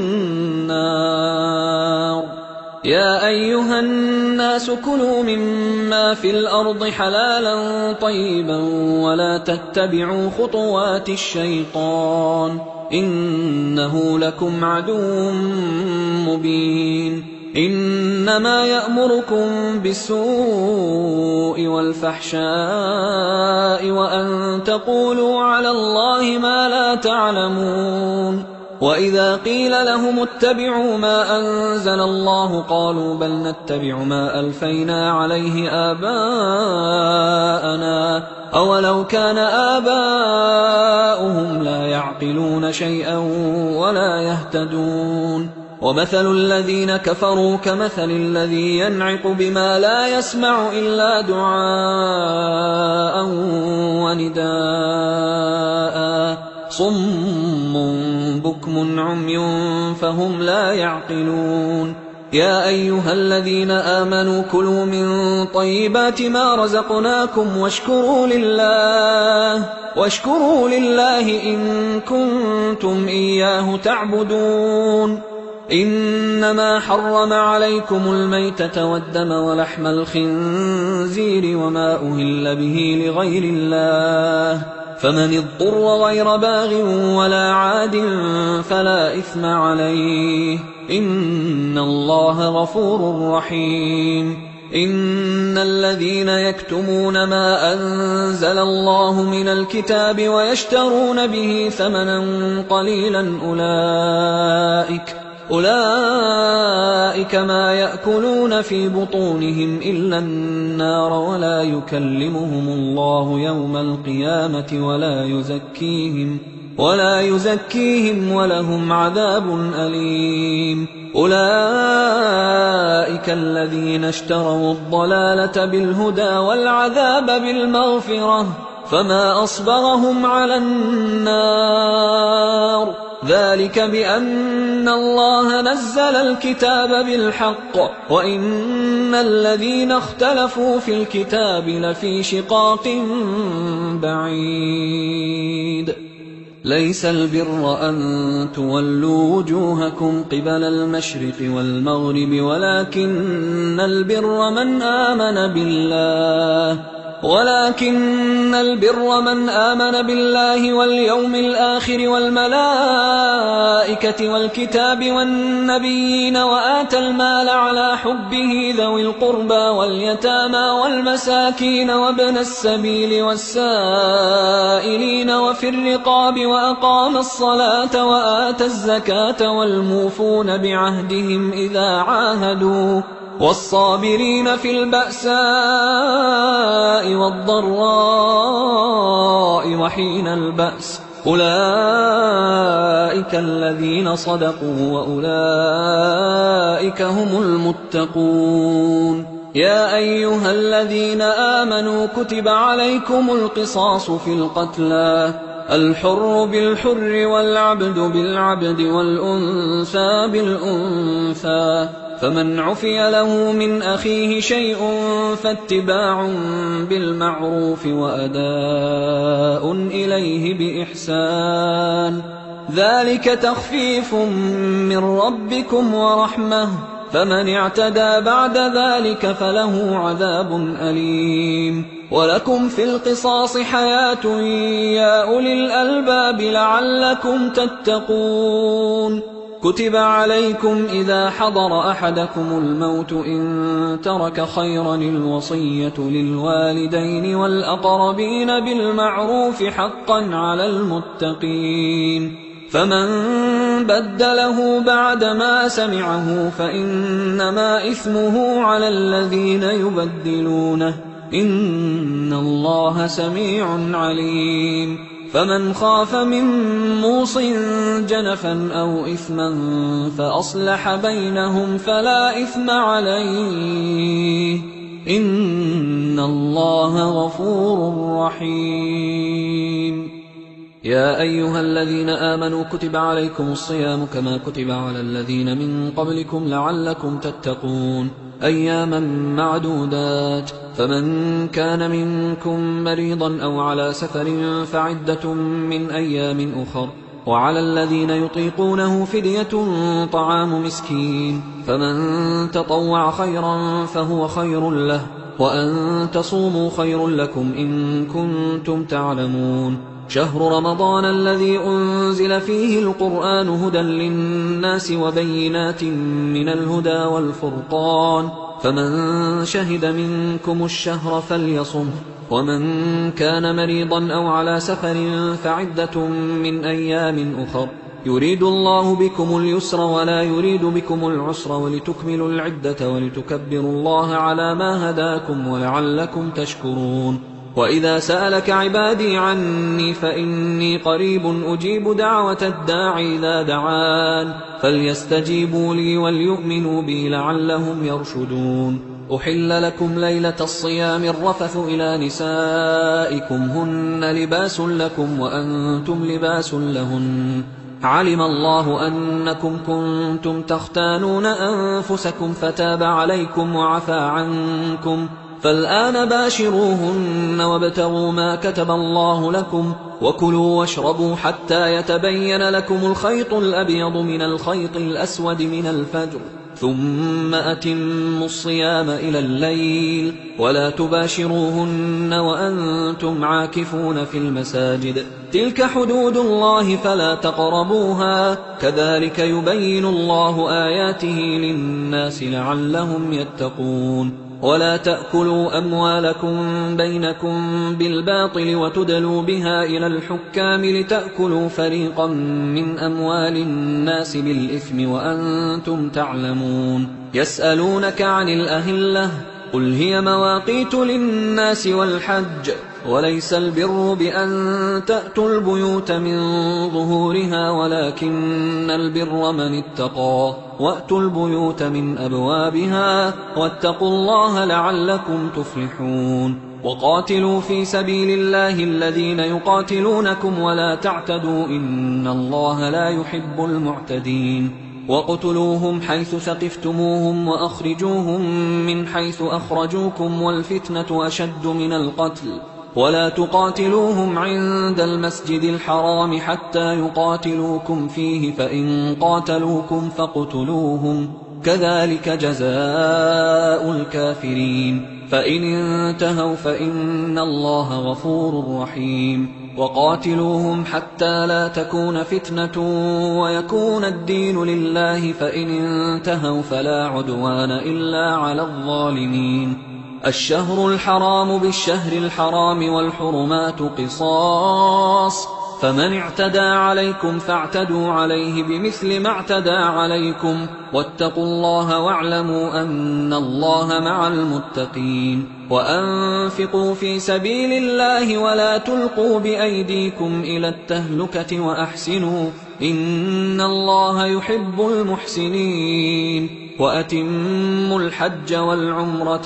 النار. يا أيها الناس كلوا مما في الأرض حلالا طيبا ولا تتبعوا خطوات الشيطان إنه لكم عدو مبين. إنما يأمركم بالسوء والفحشاء وأن تقولوا على الله ما لا تعلمون. وإذا قيل لهم اتبعوا ما أنزل الله قالوا بل نتبع ما ألفينا عليه آباءنا أولو كان آباؤهم لا يعقلون شيئا ولا يهتدون. ومثل الذين كفروا كمثل الذي ينعق بما لا يسمع إلا دعاء ونداء صم بكم عمي فهم لا يعقلون. يا أيها الذين آمنوا كلوا من طيبات ما رزقناكم واشكروا لله إن كنتم إياه تعبدون. إنما حرم عليكم الميتة والدم ولحم الخنزير وما أهل به لغير الله فمن اضطر غير باغ ولا عاد فلا إثم عليه إن الله غفور رحيم. إن الذين يكتمون ما أنزل الله من الكتاب ويشترون به ثمنا قليلا أولئك ما يأكلون في بطونهم إلا النار ولا يكلمهم الله يوم القيامة ولا يزكيهم ولهم عذاب أليم. أولئك الذين اشتروا الضلالة بالهدى والعذاب بالمغفرة فما أصبرهم على النار ذلك بأن الله نزل الكتاب بالحق وإن الذين اختلفوا في الكتاب لفي شقاق بعيد. ليس البر أن تولوا وجوهكم قبل المشرق والمغرب ولكن البر من آمن بالله واليوم الآخر والملائكة والكتاب والنبيين وآتى المال على حبه ذوي القربى واليتامى والمساكين وابن السبيل والسائلين وفي الرقاب وأقام الصلاة وآتى الزكاة والموفون بعهدهم إذا عاهدوا والصابرين في البأساء والضراء وحين البأس أولئك الذين صدقوا وأولئك هم المتقون. يا أيها الذين آمنوا كتب عليكم القصاص في القتلى الحر بالحر والعبد بالعبد والأنثى بالأنثى فمن عفي له من أخيه شيء فاتباع بالمعروف وأداء إليه بإحسان ذلك تخفيف من ربكم ورحمة فمن اعتدى بعد ذلك فله عذاب أليم. ولكم في القصاص حياة يا أولي الألباب لعلكم تتقون. كتب عليكم إذا حضر أحدكم الموت إن ترك خيرا الوصية للوالدين والأقربين بالمعروف حقا على المتقين فمن بدله بعدما سمعه فإنما إثمه على الذين يبدلونه إن الله سميع عليم. فمن خاف من موص جنفا أو إثما فأصلح بينهم فلا إثم عليه إن الله غفور رحيم. يا أيها الذين آمنوا كتب عليكم الصيام كما كتب على الذين من قبلكم لعلكم تتقون أياما معدودات، فمن كان منكم مريضا أو على سفر فعدة من أيام أخر، وعلى الذين يطيقونه فدية طعام مسكين، فمن تطوع خيرا فهو خير له، وأن تصوموا خير لكم إن كنتم تعلمون. شهر رمضان الذي أنزل فيه القرآن هدى للناس وبينات من الهدى والفرقان، فمن شهد منكم الشهر فليصمه، ومن كان مريضا أو على سفر فعدة من أيام أخر، يريد الله بكم اليسر ولا يريد بكم العسر ولتكملوا العدة ولتكبروا الله على ما هداكم ولعلكم تشكرون. وإذا سألك عبادي عني فإني قريب أجيب دعوة الداعي إذا دعان، فليستجيبوا لي وليؤمنوا بي لعلهم يرشدون. أحل لكم ليلة الصيام الرفث إلى نسائكم هن لباس لكم وأنتم لباس لهن، علم الله أنكم كنتم تختانون أنفسكم فتاب عليكم وعفى عنكم، فالآن باشروهن وابتغوا ما كتب الله لكم، وكلوا واشربوا حتى يتبين لكم الخيط الأبيض من الخيط الأسود من الفجر، ثم أتموا الصيام إلى الليل، ولا تباشروهن وأنتم عاكفون في المساجد، تلك حدود الله فلا تقربوها، كذلك يبين الله آياته للناس لعلهم يتقون. ولا تأكلوا أموالكم بينكم بالباطل وتدلوا بها إلى الحكام لتأكلوا فريقا من أموال الناس بالإثم وأنتم تعلمون. يسألونك عن الأهلة قل هي مواقيت للناس والحج، وليس البر بأن تأتوا البيوت من ظهورها ولكن البر من اتقى، وأتوا البيوت من أبوابها واتقوا الله لعلكم تفلحون. وقاتلوا في سبيل الله الذين يقاتلونكم ولا تعتدوا إن الله لا يحب المعتدين. وَاقْتُلُوهُمْ حَيْثُ ثَقِفْتُمُوهُمْ وَأَخْرِجُوهُمْ مِنْ حَيْثُ أَخْرَجُوكُمْ وَالْفِتْنَةُ أَشَدُّ مِنَ الْقَتْلِ وَلَا تُقَاتِلُوهُمْ عِندَ الْمَسْجِدِ الْحَرَامِ حَتَّى يُقَاتِلُوكُمْ فِيهِ فَإِنْ قَاتَلُوكُمْ فَاقْتُلُوهُمْ كَذَلِكَ جَزَاءُ الْكَافِرِينَ فَإِنِ انْتَهَوْا فَإِنَّ اللَّهَ غَفُورٌ رَحِيمٌ. وقاتلوهم حتى لا تكون فتنة ويكون الدين لله، فإن انتهوا فلا عدوان إلا على الظالمين. الشهر الحرام بالشهر الحرام والحرمات قصاص، فمن اعتدى عليكم فاعتدوا عليه بمثل ما اعتدى عليكم، واتقوا الله واعلموا أن الله مع المتقين. وأنفقوا في سبيل الله ولا تلقوا بأيديكم إلى التهلكة وأحسنوا إن الله يحب المحسنين. وأتموا الحج والعمرة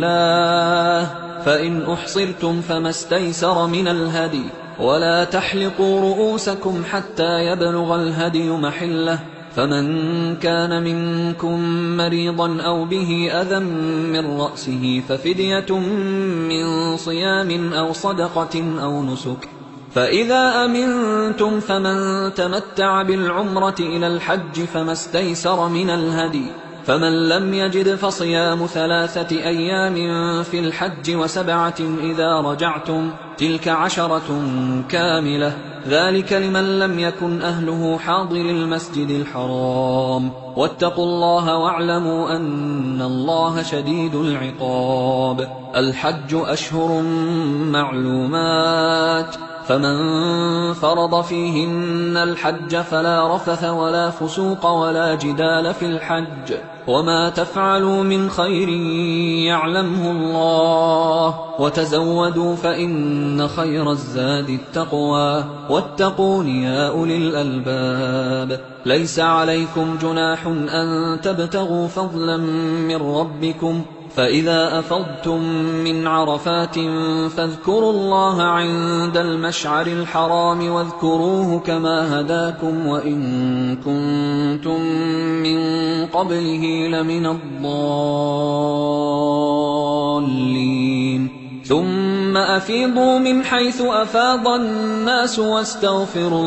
لله، فإن أحصرتم فما استيسر من الهدي، ولا تحلقوا رؤوسكم حتى يبلغ الهدي محله، فمن كان منكم مريضا أو به أذى من رأسه ففدية من صيام أو صدقة أو نسك، فإذا أمنتم فمن تمتع بالعمرة إلى الحج فما استيسر من الهدي، فمن لم يجد فصيام 3 أيام في الحج و7 إذا رجعتم، تلك 10 كاملة، ذلك لمن لم يكن أهله حاضر المسجد الحرام. واتقوا الله واعلموا أن الله شديد العقاب. الحج أشهر معلومات، فمن فرض فيهن الحج فلا رفث ولا فسوق ولا جدال في الحج، وما تفعلوا من خير يعلمه الله، وتزودوا فإن خير الزاد التقوى واتقون يا أولي الألباب. ليس عليكم جناح أن تبتغوا فضلا من ربكم، فإذا أفضتم من عرفات فاذكروا الله عند المشعر الحرام واذكروه كما هداكم وإن كنتم من قبله لمن الضالين. ثم أفيضوا من حيث أفاض الناس واستغفروا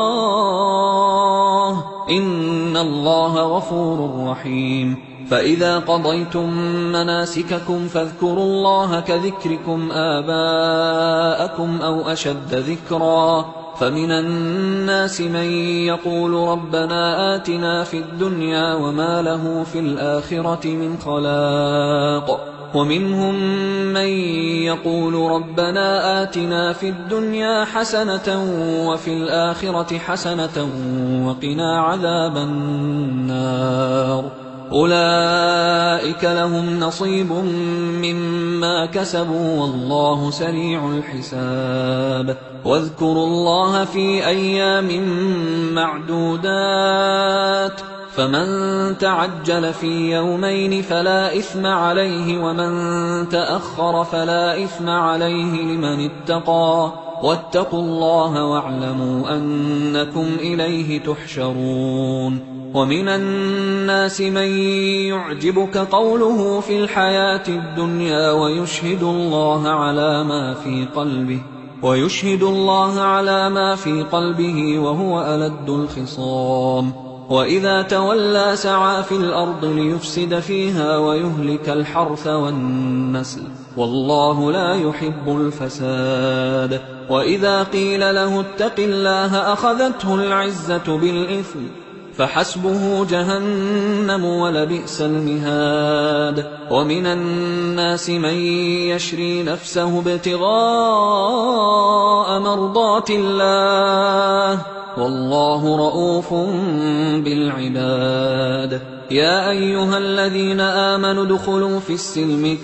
الله إن الله غفور رحيم. فإذا قضيتم مناسككم فاذكروا الله كذكركم آباءكم أو أشد ذكرا. فمن الناس من يقول ربنا آتنا في الدنيا وما له في الآخرة من خلاق، ومنهم من يقول ربنا آتنا في الدنيا حسنة وفي الآخرة حسنة وقنا عذاب النار. أولئك لهم نصيب مما كسبوا والله سريع الحساب. واذكروا الله في أيام معدودات، فمن تعجل في يومين فلا إثم عليه ومن تأخر فلا إثم عليه لمن اتقى. واتقوا الله واعلموا أنكم إليه تحشرون. ومن الناس من يعجبك قوله في الحياة الدنيا ويشهد الله على ما في قلبه وهو ألد الخصام. وإذا تولى سعى في الأرض ليفسد فيها ويهلك الحرث والنسل والله لا يحب الفساد. وإذا قيل له اتق الله أخذته العزة بالإثم فحسبه جهنم ولبئس المهاد. ومن الناس من يشري نفسه ابتغاء مرضات الله والله رؤوف بالعباد. يا أيها الذين آمنوا ادخلوا في السلم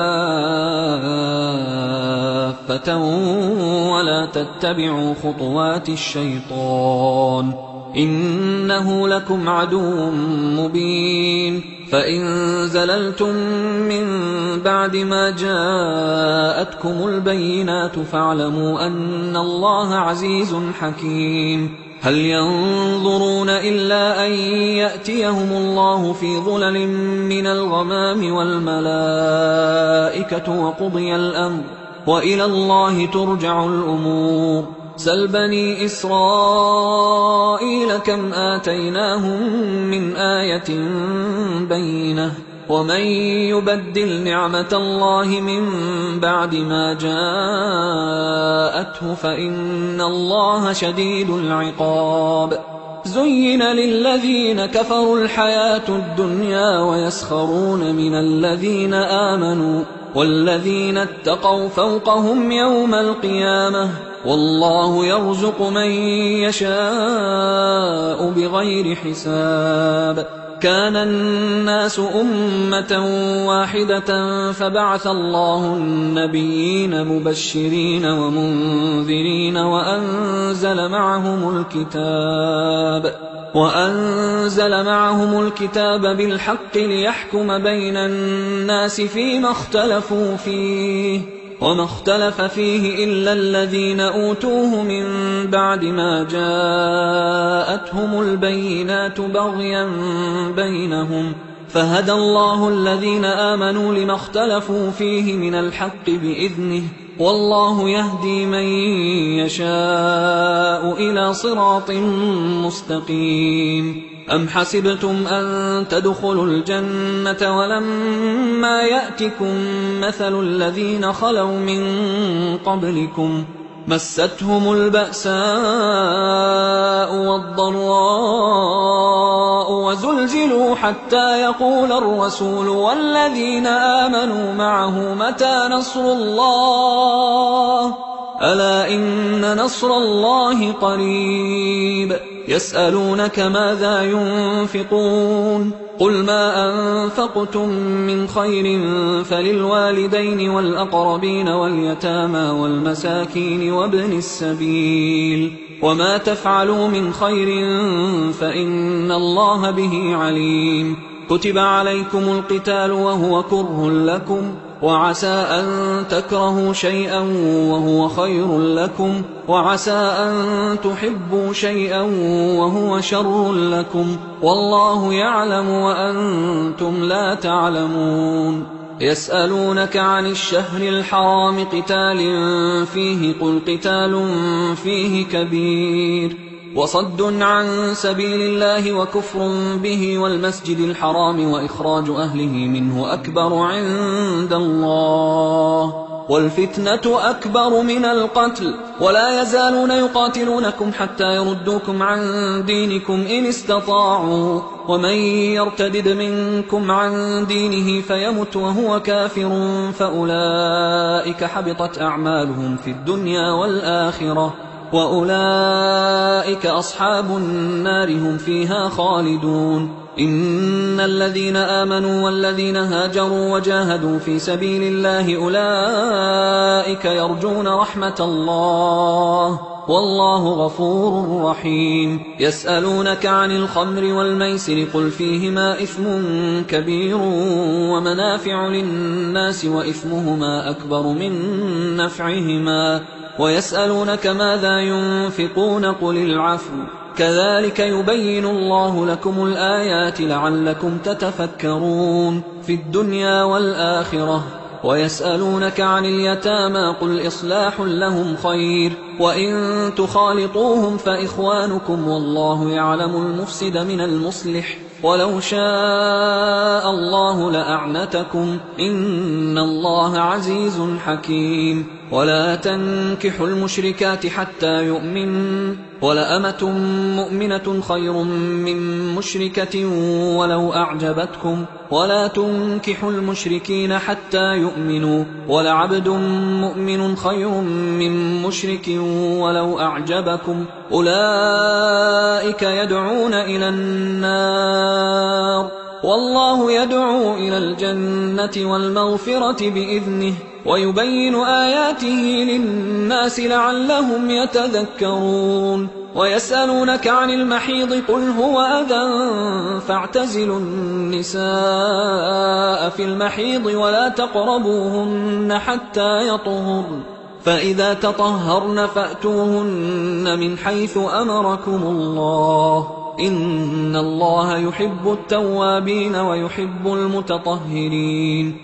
كافة ولا تتبعوا خطوات الشيطان إنه لكم عدو مبين. فإن زللتم من بعد ما جاءتكم البينات فاعلموا أن الله عزيز حكيم. هل ينظرون إلا أن يأتيهم الله في ظلل من الغمام والملائكة وقضي الأمر وإلى الله ترجع الأمور. سل بني إسرائيل كم آتيناهم من آية بينة ومن يبدل نعمة الله من بعد ما جاءته فإن الله شديد العقاب. زين للذين كفروا الحياة الدنيا ويسخرون من الذين آمنوا والذين اتقوا فوقهم يوم القيامة والله يرزق من يشاء بغير حساب. كان الناس أمة واحدة فبعث الله النبيين مبشرين ومنذرين وأنزل معهم الكتاب بالحق ليحكم بين الناس فيما اختلفوا فيه وما اختلف فيه إلا الذين أوتوه من بعد ما جاءتهم البينات بغيا بينهم فهدى الله الذين آمنوا لما اختلفوا فيه من الحق بإذنه والله يهدي من يشاء إلى صراط مستقيم. أم حسبتم أن تدخلوا الجنة ولما يأتكم مثل الذين خلوا من قبلكم مستهم البأساء والضراء وزلزلوا حتى يقول الرسول والذين آمنوا معه متى نصر الله ألا إن نصر الله قريب. يسألونك ماذا ينفقون قل ما أنفقتم من خير فللوالدين والأقربين واليتامى والمساكين وابن السبيل وما تفعلوا من خير فإن الله به عليم كتب عليكم القتال وهو كره لكم وعسى أن تكرهوا شيئا وهو خير لكم وعسى أن تحبوا شيئا وهو شر لكم والله يعلم وأنتم لا تعلمون يسألونك عن الشهر الحرام قتال فيه قل قتال فيه كبير وصد عن سبيل الله وكفر به والمسجد الحرام وإخراج أهله منه أكبر عند الله والفتنة أكبر من القتل ولا يزالون يقاتلونكم حتى يردوكم عن دينكم إن استطاعوا ومن يرتدد منكم عن دينه فيمت وهو كافر فأولئك حبطت أعمالهم في الدنيا والآخرة وأولئك أصحاب النار هم فيها خالدون إن الذين آمنوا والذين هاجروا وجاهدوا في سبيل الله أولئك يرجون رحمة الله والله غفور رحيم يسألونك عن الخمر والميسر قل فيهما إثم كبير ومنافع للناس وإثمهما أكبر من نفعهما ويسألونك ماذا ينفقون قل العفو كذلك يبين الله لكم الآيات لعلكم تتفكرون في الدنيا والآخرة ويسألونك عن اليتامى قل إصلاح لهم خير وإن تخالطوهم فإخوانكم والله يعلم المفسد من المصلح ولو شاء الله لأعنتكم إن الله عزيز حكيم ولا تنكحوا المشركات حتى يؤمنوا ولأمة مؤمنة خير من مشركة ولو أعجبتكم ولا تنكحوا المشركين حتى يؤمنوا ولعبد مؤمن خير من مشرك ولو أعجبكم أولئك يدعون إلى النار والله يدعو إلى الجنة والمغفرة بإذنه ويبين آياته للناس لعلهم يتذكرون ويسألونك عن المحيض قل هو أذى فاعتزلوا النساء في المحيض ولا تقربوهن حتى يطهرن فإذا تطهرن فأتوهن من حيث أمركم الله إن الله يحب التوابين ويحب المتطهرين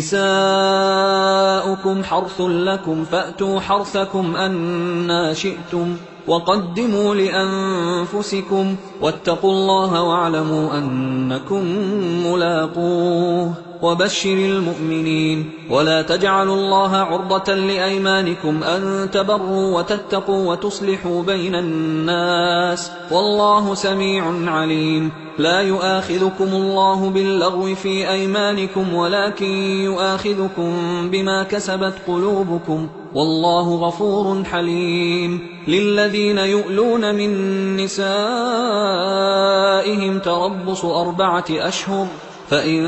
نساؤكم حرث لكم فأتوا حرثكم أنى شئتم وقدموا لأنفسكم واتقوا الله واعلموا أنكم ملاقوه وبشر المؤمنين ولا تجعلوا الله عرضة لأيمانكم أن تبروا وتتقوا وتصلحوا بين الناس والله سميع عليم لا يؤاخذكم الله باللغو في أيمانكم ولكن يؤاخذكم بما كسبت قلوبكم والله غفور حليم للذين يؤلون من نسائهم تربص 4 أشهر فإن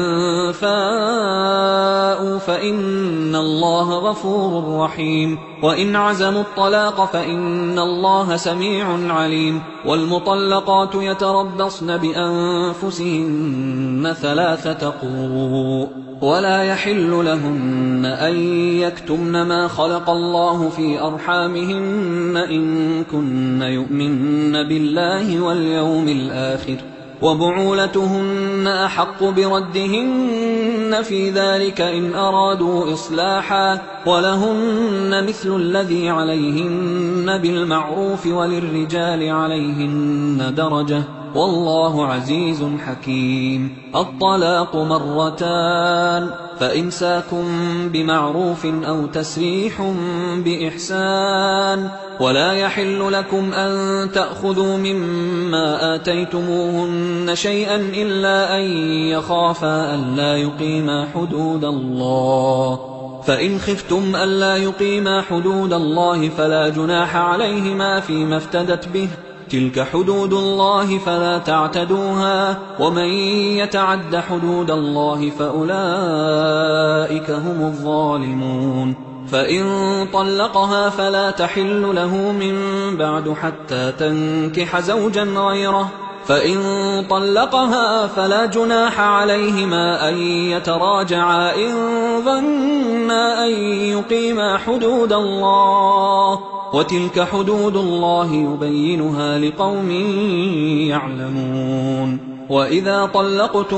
فاءوا فإن الله غفور رحيم وإن عزموا الطلاق فإن الله سميع عليم والمطلقات يتربصن بأنفسهن 3 قروء ولا يحل لهن أن يكتمن ما خلق الله في أرحامهن إن كن يؤمن بالله واليوم الآخر وبعولتهن أحق بردهن في ذلك إن أرادوا إصلاحا ولهن مثل الذي عليهن بالمعروف وللرجال عليهن درجة والله عزيز حكيم الطلاق 2 فإمساك بمعروف أو تسريح بإحسان ولا يحل لكم أن تأخذوا مما آتيتموهن شيئا إلا أن يخافا ألا يقيما حدود الله فإن خفتم ألا يقيما حدود الله فلا جناح عليهما فيما افتدت به تلك حدود الله فلا تعتدوها ومن يتعد حدود الله فأولئك هم الظالمون. فإن طلقها فلا تحل له من بعد حتى تنكح زوجا غيره، فإن طلقها فلا جناح عليهما أن يتراجعا إن ظنا أن يقيما حدود الله، وتلك حدود الله يبينها لقوم يعلمون. وإذا طلقتم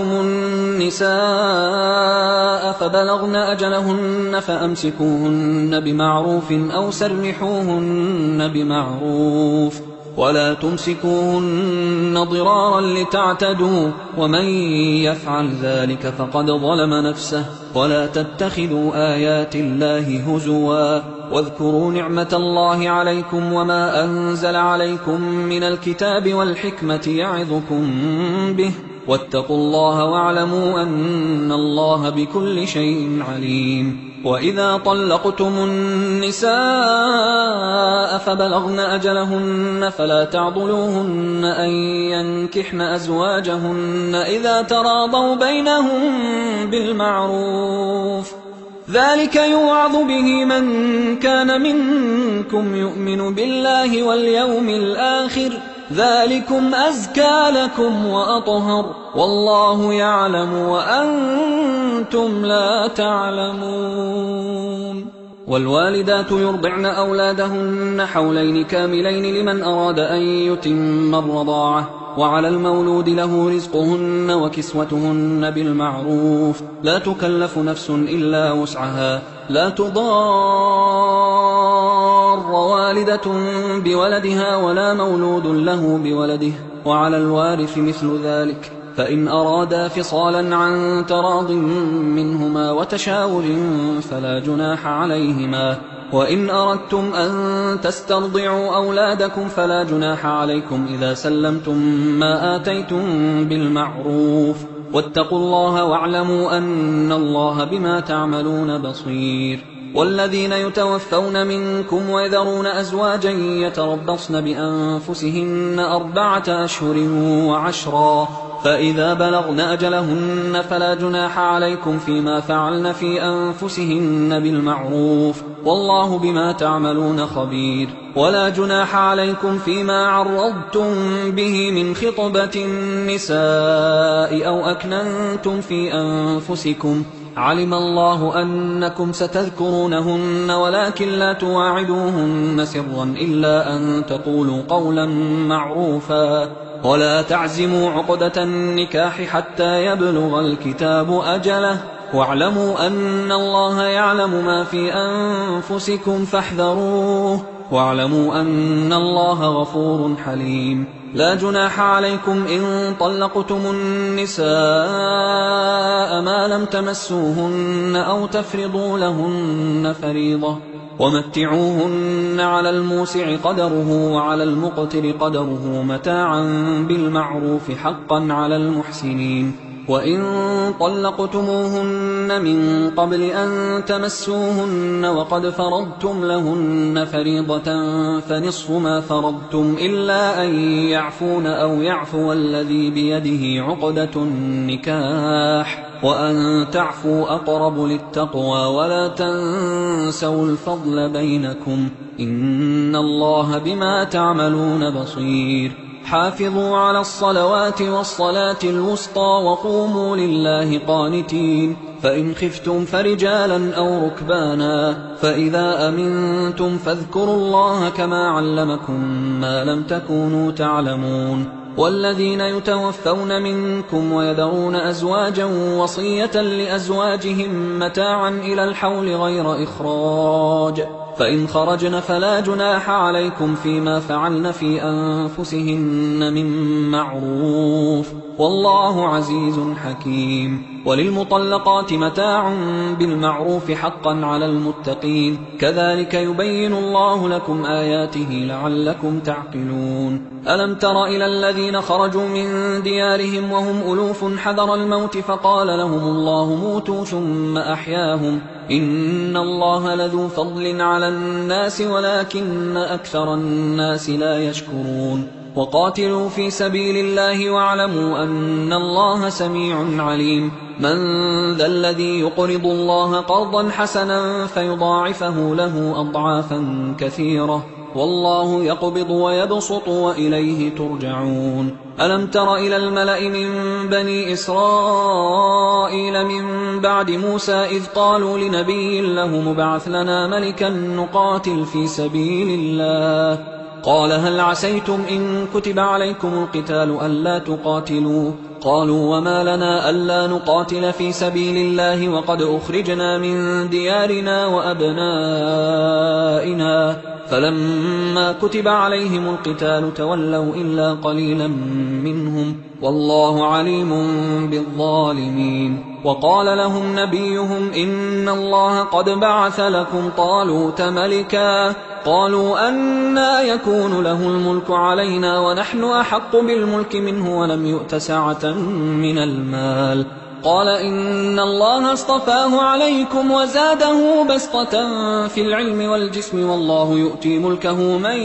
النساء فبلغن أجلهن فأمسكوهن بمعروف أو سرحوهن بمعروف، ولا تمسكوهن ضرارا لتعتدوا، ومن يفعل ذلك فقد ظلم نفسه. ولا تتخذوا آيات الله هزوا، واذكروا نعمة الله عليكم وما أنزل عليكم من الكتاب والحكمة يعظكم به، واتقوا الله واعلموا أن الله بكل شيء عليم. وإذا طلقتم النساء فبلغن أجلهن فلا تعضلوهن أن ينكحن أزواجهن إذا تراضوا بينهم بالمعروف، ذلك يوعظ به من كان منكم يؤمن بالله واليوم الآخر، ذلكم أزكى لكم وأطهر، والله يعلم وأنتم لا تعلمون. والوالدات يرضعن أولادهن حولين كاملين لمن أراد أن يتم الرضاعة، وعلى المولود له رزقهن وكسوتهن بالمعروف، لا تكلف نفس إلا وسعها، لا تضار والدة بولدها ولا مولود له بولده، وعلى الوارث مثل ذلك، فإن أرادا فصالا عن تراض منهما وتشاور فلا جناح عليهما. وإن أردتم أن تسترضعوا أولادكم فلا جناح عليكم إذا سلمتم ما آتيتم بالمعروف، واتقوا الله واعلموا أن الله بما تعملون بصير. والذين يتوفون منكم ويذرون أزواجا يتربصن بأنفسهن 4 أشهر و10، فإذا بلغن أجلهن فلا جناح عليكم فيما فعلن في أنفسهن بالمعروف، والله بما تعملون خبير. ولا جناح عليكم فيما عرضتم به من خطبة النساء أو أكننتم في أنفسكم، علم الله أنكم ستذكرونهن ولكن لا تواعدوهن سرا إلا أن تقولوا قولا معروفا، ولا تعزموا عقدة النكاح حتى يبلغ الكتاب أجله، واعلموا أن الله يعلم ما في أنفسكم فاحذروه، واعلموا أن الله غفور حليم. لا جناح عليكم إن طلقتم النساء ما لم تمسوهن أو تفرضوا لهن فريضة، ومتعوهن على الموسع قدره وعلى المقتر قدره متاعا بالمعروف حقا على المحسنين. وإن طلقتموهن من قبل أن تمسوهن وقد فرضتم لهن فريضة فنصف ما فرضتم إلا أن يعفون أو يعفو الذي بيده عقدة النكاح، وأن تعفوا أقرب للتقوى، ولا تنسوا الفضل بينكم، إن الله بما تعملون بصير. حافظوا على الصلوات والصلاة الوسطى وقوموا لله قانتين، فإن خفتم فرجالا أو ركبانا، فإذا أمنتم فاذكروا الله كما علمكم ما لم تكونوا تعلمون. والذين يتوفون منكم ويذرون أزواجا وصية لأزواجهم متاعا إلى الحول غير إخراج، فإن خرجن فلا جناح عليكم فيما فعلن في أنفسهن من معروف، والله عزيز حكيم. وللمطلقات متاع بالمعروف حقا على المتقين، كذلك يبين الله لكم آياته لعلكم تعقلون. ألم تر إلى الذين خرجوا من ديارهم وهم ألوف حذر الموت فقال لهم الله موتوا ثم أحياهم، إن الله لذو فضل على الناس ولكن أكثر الناس لا يشكرون. وقاتلوا في سبيل الله واعلموا أن الله سميع عليم من ذا الذي يقرض الله قرضا حسنا فيضاعفه له أضعافا كثيرة والله يقبض ويبسط وإليه ترجعون ألم تر إلى الملأ من بني إسرائيل من بعد موسى إذ قالوا لنبي له مبعث لنا ملكا نقاتل في سبيل الله قال هل عسيتم إن كتب عليكم القتال ألا تقاتلوا قالوا وما لنا ألا نقاتل في سبيل الله وقد أخرجنا من ديارنا وأبنائنا فلما كتب عليهم القتال تولوا إلا قليلا منهم والله عليم بالظالمين وقال لهم نبيهم إن الله قد بعث لكم طالوت ملكا قالوا أنى يكون له الملك علينا ونحن أحق بالملك منه ولم يؤت سعة من المال قال إن الله اصطفاه عليكم وزاده بسطة في العلم والجسم والله يؤتي ملكه من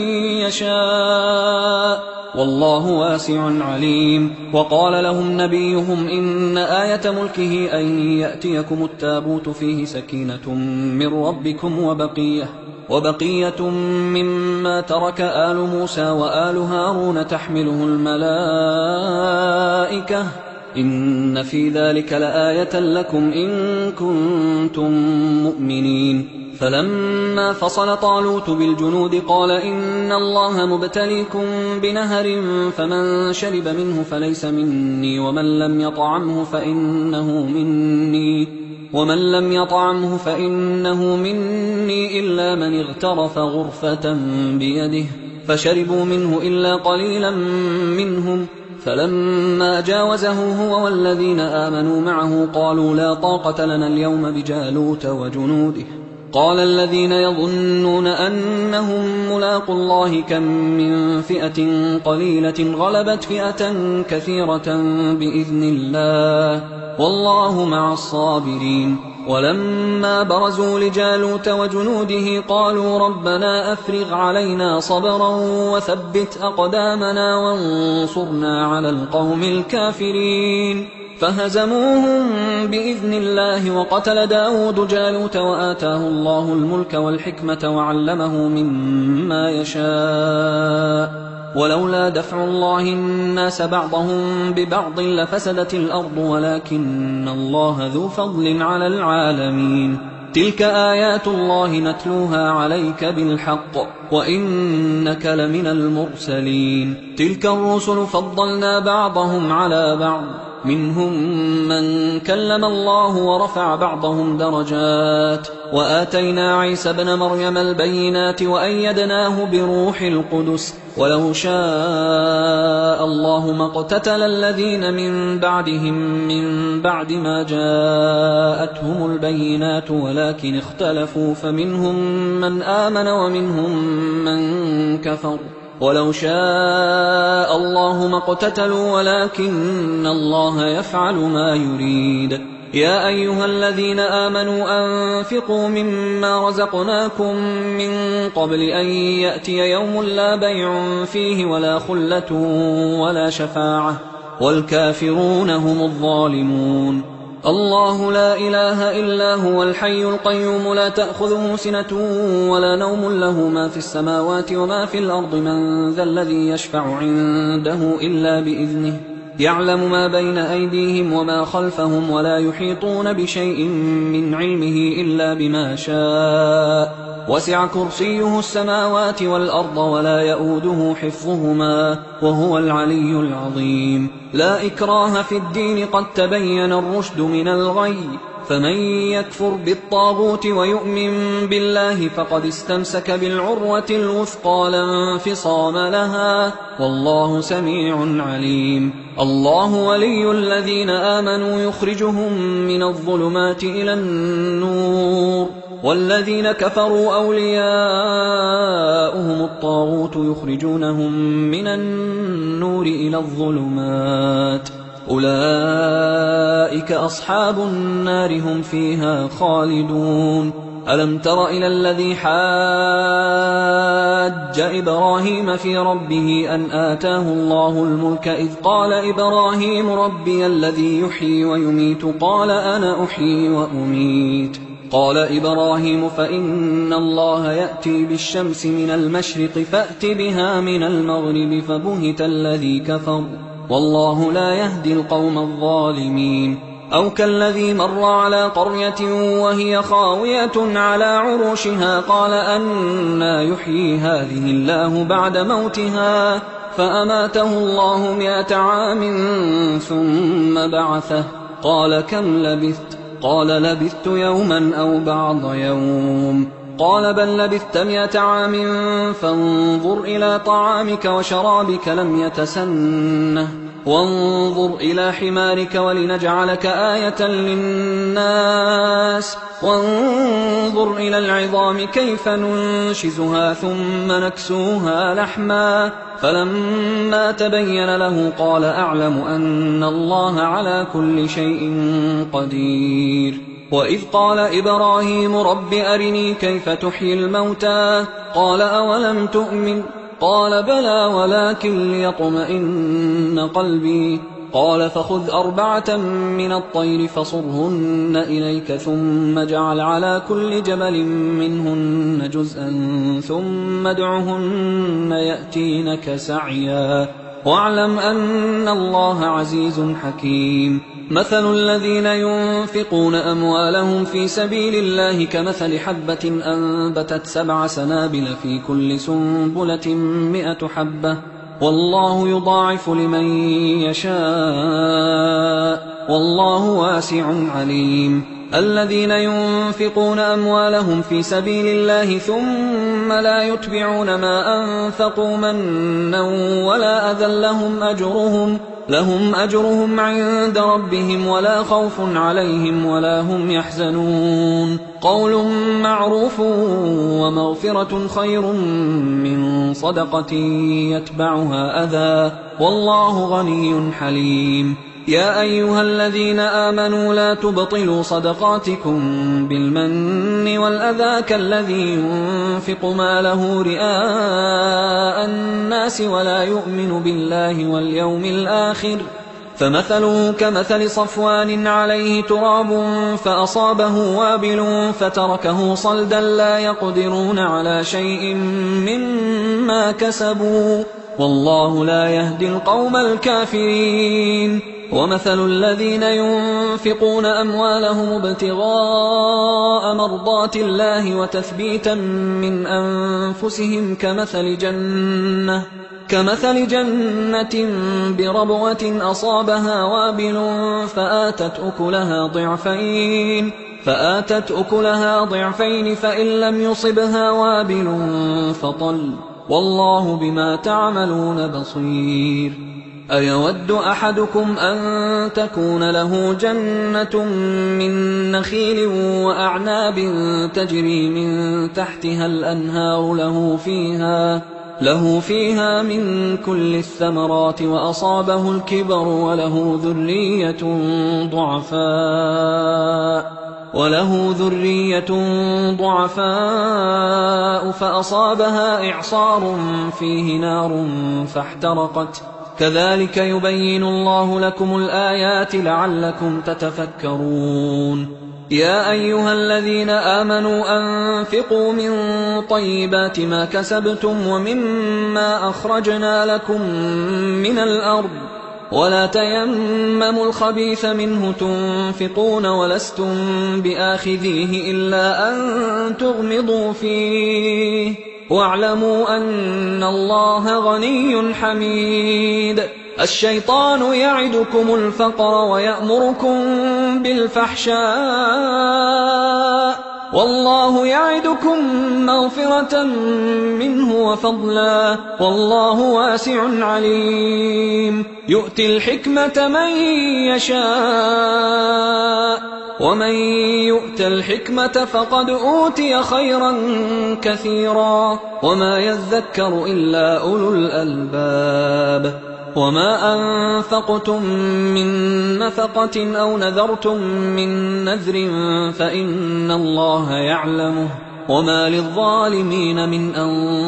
يشاء والله واسع عليم وقال لهم نبيهم إن آية ملكه أن يأتيكم التابوت فيه سكينة من ربكم وبقية مما ترك آل موسى وآل هارون تحمله الملائكة إن في ذلك لآية لكم إن كنتم مؤمنين فلما فصل طالوت بالجنود قال إن الله مبتليكم بنهر فمن شرب منه فليس مني ومن لم يطعمه فإنه مني إلا من اغترف غرفة بيده فشربوا منه إلا قليلا منهم فلما جاوزه هو والذين آمنوا معه قالوا لا طاقة لنا اليوم بجالوت وجنوده قال الذين يظنون أنهم ملاقوا الله كم من فئة قليلة غلبت فئة كثيرة بإذن الله والله مع الصابرين ولما برزوا لجالوت وجنوده قالوا ربنا أفرغ علينا صبرا وثبت أقدامنا وانصرنا على القوم الكافرين فهزموهم بإذن الله وقتل داود جالوت وآتاه الله الملك والحكمة وعلمه مما يشاء ولولا دفع الله الناس بعضهم ببعض لفسدت الأرض ولكن الله ذو فضل على العالمين تلك آيات الله نتلوها عليك بالحق وإنك لمن المرسلين تلك الرسل فضلنا بعضهم على بعض منهم من كلم الله ورفع بعضهم درجات وآتينا عيسى ابن مريم البينات وأيدناه بروح القدس ولو شاء الله ما اقتتل الذين من بعدهم من بعد ما جاءتهم البينات ولكن اختلفوا فمنهم من آمن ومنهم من كفر ولو شاء الله ما اقتتلوا ولكن الله يفعل ما يريد يا أيها الذين آمنوا أنفقوا مما رزقناكم من قبل أن يأتي يوم لا بيع فيه ولا خلة ولا شفاعة والكافرون هم الظالمون الله لا إله إلا هو الحي القيوم لا تأخذه سنة ولا نوم له ما في السماوات وما في الأرض من ذا الذي يشفع عنده إلا بإذنه يعلم ما بين أيديهم وما خلفهم ولا يحيطون بشيء من علمه إلا بما شاء وسع كرسيه السماوات والأرض ولا يؤوده حفظهما وهو العلي العظيم لا إكراه في الدين قد تبين الرشد من الغي فمن يكفر بالطاغوت ويؤمن بالله فقد استمسك بالعروة الوثقى لا انفصام لها والله سميع عليم الله ولي الذين آمنوا يخرجهم من الظلمات إلى النور والذين كفروا أولياؤهم الطاغوت يخرجونهم من النور إلى الظلمات أولئك أصحاب النار هم فيها خالدون ألم تر إلى الذي حاج إبراهيم في ربه أن آتاه الله الملك إذ قال إبراهيم ربي الذي يحيي ويميت قال أنا أحيي وأميت قال إبراهيم فإن الله يأتي بالشمس من المشرق فأت بها من المغرب فبهت الذي كفر والله لا يهدي القوم الظالمين أو كالذي مر على قرية وهي خاوية على عروشها قال أنى يحيي هذه الله بعد موتها فأماته الله 100 عام ثم بعثه قال كم لبثت قال لبثت يوما أو بعض يوم قال بل لبثت 100 عام فانظر إلى طعامك وشرابك لم يتسنه وانظر إلى حمارك ولنجعلك آية للناس وانظر إلى العظام كيف ننشزها ثم نكسوها لحما فلما تبين له قال أعلم أن الله على كل شيء قدير وإذ قال إبراهيم رب أرني كيف تحيي الموتى قال أولم تؤمن قال بلى ولكن ليطمئن قلبي قال فخذ 4 من الطير فصرهن إليك ثم اجعل على كل جبل منهن جزءا ثم ادعهن يأتينك سعيا واعلم أن الله عزيز حكيم مثل الذين ينفقون أموالهم في سبيل الله كمثل حبة أنبتت 7 سنابل في كل سنبلة 100 حبة والله يضاعف لمن يشاء والله واسع عليم الذين ينفقون أموالهم في سبيل الله ثم لا يتبعون ما أنفقوا منا ولا أذى لهم أجرهم عند ربهم ولا خوف عليهم ولا هم يحزنون قول معروف ومغفرة خير من صدقة يتبعها أذى والله غني حليم يا أيها الذين آمنوا لا تبطلوا صدقاتكم بالمن والأذى كالذي ينفق ماله رئاء الناس ولا يؤمن بالله واليوم الآخر فمثله كمثل صفوان عليه تراب فأصابه وابل فتركه صلدا لا يقدرون على شيء مما كسبوا والله لا يهدي القوم الكافرين ومثل الذين ينفقون أموالهم ابتغاء مرضات الله وتثبيتا من أنفسهم كمثل جنة بربوة أصابها وابل فآتت أكلها ضعفين فإن لم يصبها وابل فطل والله بما تعملون بصير أيود أحدكم أن تكون له جنة من نخيل وأعناب تجري من تحتها الأنهار له فيها من كل الثمرات وأصابه الكبر وله ذرية ضعفاء فأصابها إعصار فيه نار فاحترقت كذلك يبين الله لكم الآيات لعلكم تتفكرون يا أيها الذين آمنوا أنفقوا من طيبات ما كسبتم ومما أخرجنا لكم من الأرض ولا تيمموا الخبيث منه تنفقون ولستم بآخذيه إلا أن تغمضوا فيه واعلموا أن الله غني حميد الشيطان يعدكم الفقر ويأمركم بالفحشاء والله يعدكم مغفرة منه وفضلا والله واسع عليم يؤتي الحكمة من يشاء ومن يؤت الحكمة فقد أوتي خيرا كثيرا وما يذكر إلا أولو الألباب وما أنفقتم من نفقة أو نذرتم من نذر فإن الله يعلمه وما للظالمين من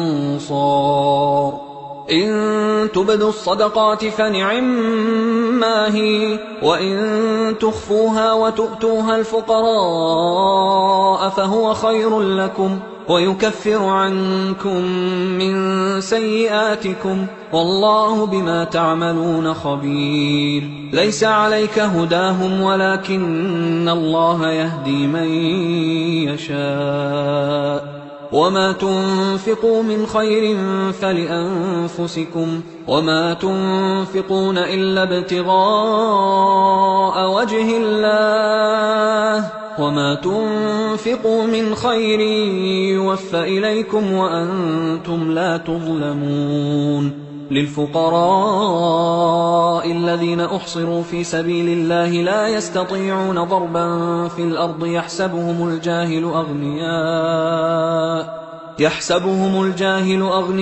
أنصار إن تبدوا الصدقات فنعما هي وإن تخفوها وتؤتوها الفقراء فهو خير لكم ويكفر عنكم من سيئاتكم والله بما تعملون خبير ليس عليك هداهم ولكن الله يهدي من يشاء وما تنفقوا من خير فلأنفسكم وما تنفقون إلا ابتغاء وجه الله وما تنفقوا من خير يوفى إليكم وأنتم لا تظلمون للفقراء الذين أحصروا في سبيل الله لا يستطيعون ضربا في الأرض يحسبهم الجاهل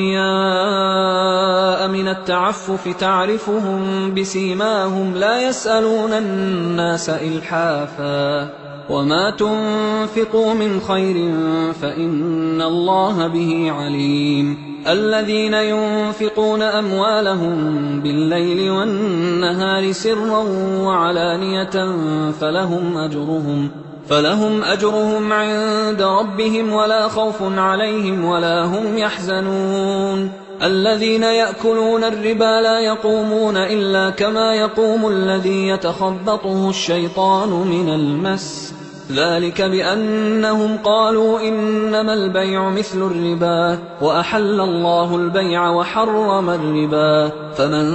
أغنياء من التعفف تعرفهم بسيماهم لا يسألون الناس إلحافا وما تنفقوا من خير فإن الله به عليم الذين ينفقون أموالهم بالليل والنهار سرا وعلانية فلهم أجرهم عند ربهم ولا خوف عليهم ولا هم يحزنون الذين يأكلون الربا لا يقومون إلا كما يقوم الذي يتخبطه الشيطان من المس ذلك بأنهم قالوا إنما البيع مثل الربا وأحل الله البيع وحرم الربا فمن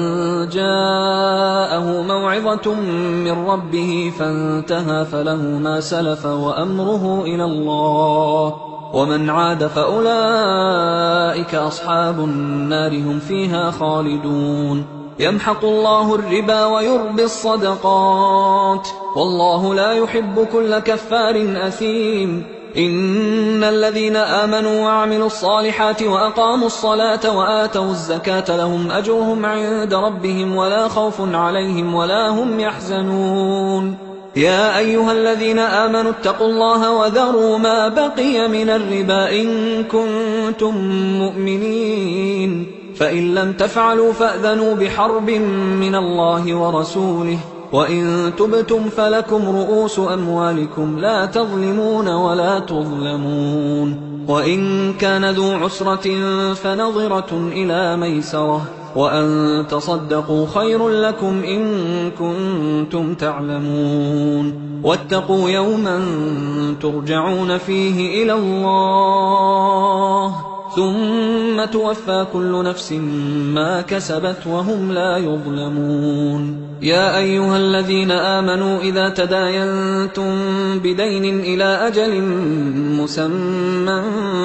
جاءه موعظة من ربه فانتهى فله ما سلف وأمره إلى الله ومن عاد فأولئك أصحاب النار هم فيها خالدون يمحق الله الربا ويربي الصدقات والله لا يحب كل كفار أثيم إن الذين آمنوا وعملوا الصالحات وأقاموا الصلاة وآتوا الزكاة لهم أجرهم عند ربهم ولا خوف عليهم ولا هم يحزنون يا أيها الذين آمنوا اتقوا الله وذروا ما بقي من الربا إن كنتم مؤمنين فإن لم تفعلوا فأذنوا بحرب من الله ورسوله وإن تبتم فلكم رؤوس أموالكم لا تظلمون ولا تظلمون وإن كان ذو عسرة فنظرة إلى ميسرة وأن تصدقوا خير لكم إن كنتم تعلمون واتقوا يوما ترجعون فيه إلى الله ثم توفى كل نفس ما كسبت وهم لا يظلمون يا أيها الذين آمنوا إذا تداينتم بدين إلى أجل مسمى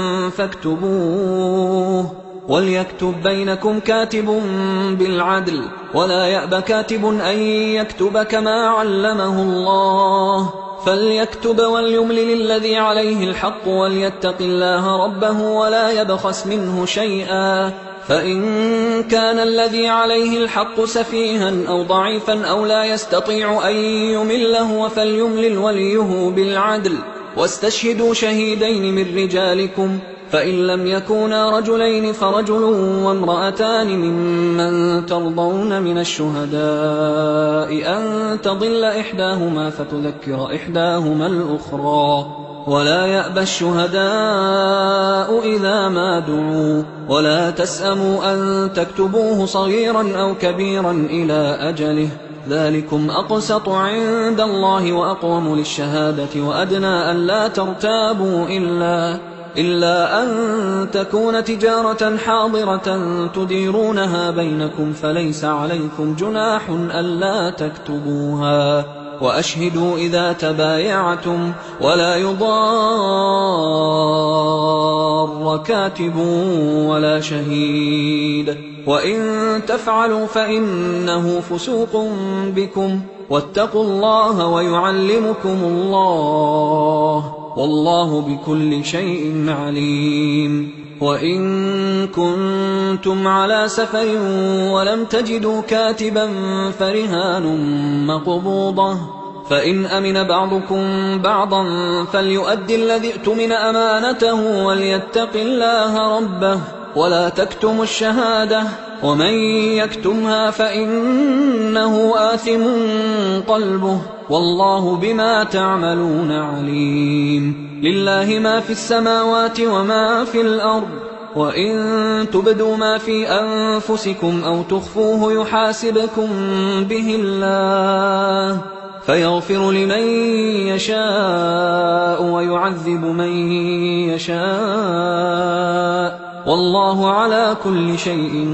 فاكتبوه وليكتب بينكم كاتب بالعدل ولا يأب كاتب أن يكتب كما علمه الله فليكتب وليملل الذي عليه الحق وليتق الله ربه ولا يبخس منه شيئا فإن كان الذي عليه الحق سفيها أو ضعيفا أو لا يستطيع أن يمله فليملل وليه بالعدل واستشهدوا شهيدين من رجالكم فإن لم يكونا رجلين فرجل وامرأتان ممن ترضون من الشهداء أن تضل إحداهما فتذكر إحداهما الأخرى ولا يأبى الشهداء إذا ما دعوا ولا تسأموا أن تكتبوه صغيرا أو كبيرا إلى أجله ذلكم أقسط عند الله وأقوم للشهادة وأدنى أن لا ترتابوا إلا أن تكون تجارة حاضرة تديرونها بينكم فليس عليكم جناح ألا تكتبوها وأشهدوا إذا تبايعتم ولا يضار كاتب ولا شهيد وإن تفعلوا فإنه فسوق بكم واتقوا الله ويعلمكم الله والله بكل شيء عليم وإن كنتم على سفر ولم تجدوا كاتبا فرهان مقبوضة، فإن أمن بعضكم بعضا فليؤدي الذي اؤتمن أمانته وليتق الله ربه ولا تكتموا الشهادة، ومن يكتمها فإنه آثم قلبه والله بما تعملون عليم. لله ما في السماوات وما في الأرض، وإن تبدوا ما في أنفسكم أو تخفوه يحاسبكم به الله فيغفر لمن يشاء ويعذب من يشاء والله على كل شيء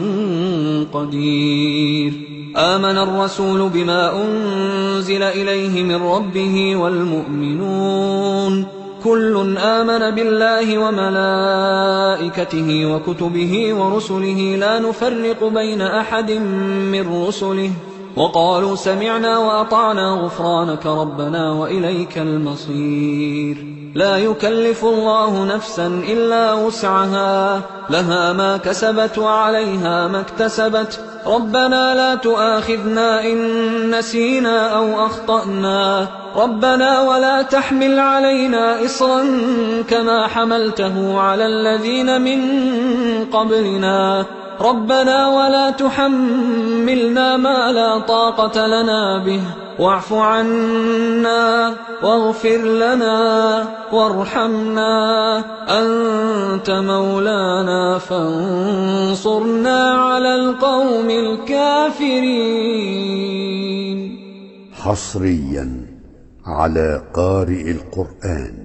قدير. آمن الرسول بما أنزل إليه من ربه والمؤمنون كل آمن بالله وملائكته وكتبه ورسله لا نفرق بين أحد من رسله وقالوا سمعنا وأطعنا غفرانك ربنا وإليك المصير. لا يكلف الله نفسا إلا وسعها، لها ما كسبت وعليها ما اكتسبت، ربنا لا تؤاخذنا إن نسينا أو أخطأنا، ربنا ولا تحمل علينا إصرا كما حملته على الذين من قبلنا، ربنا ولا تحملنا ما لا طاقة لنا به، واعف عنا واغفر لنا وارحمنا أنت مولانا فانصرنا على القوم الكافرين. حصريا على قارئ القرآن.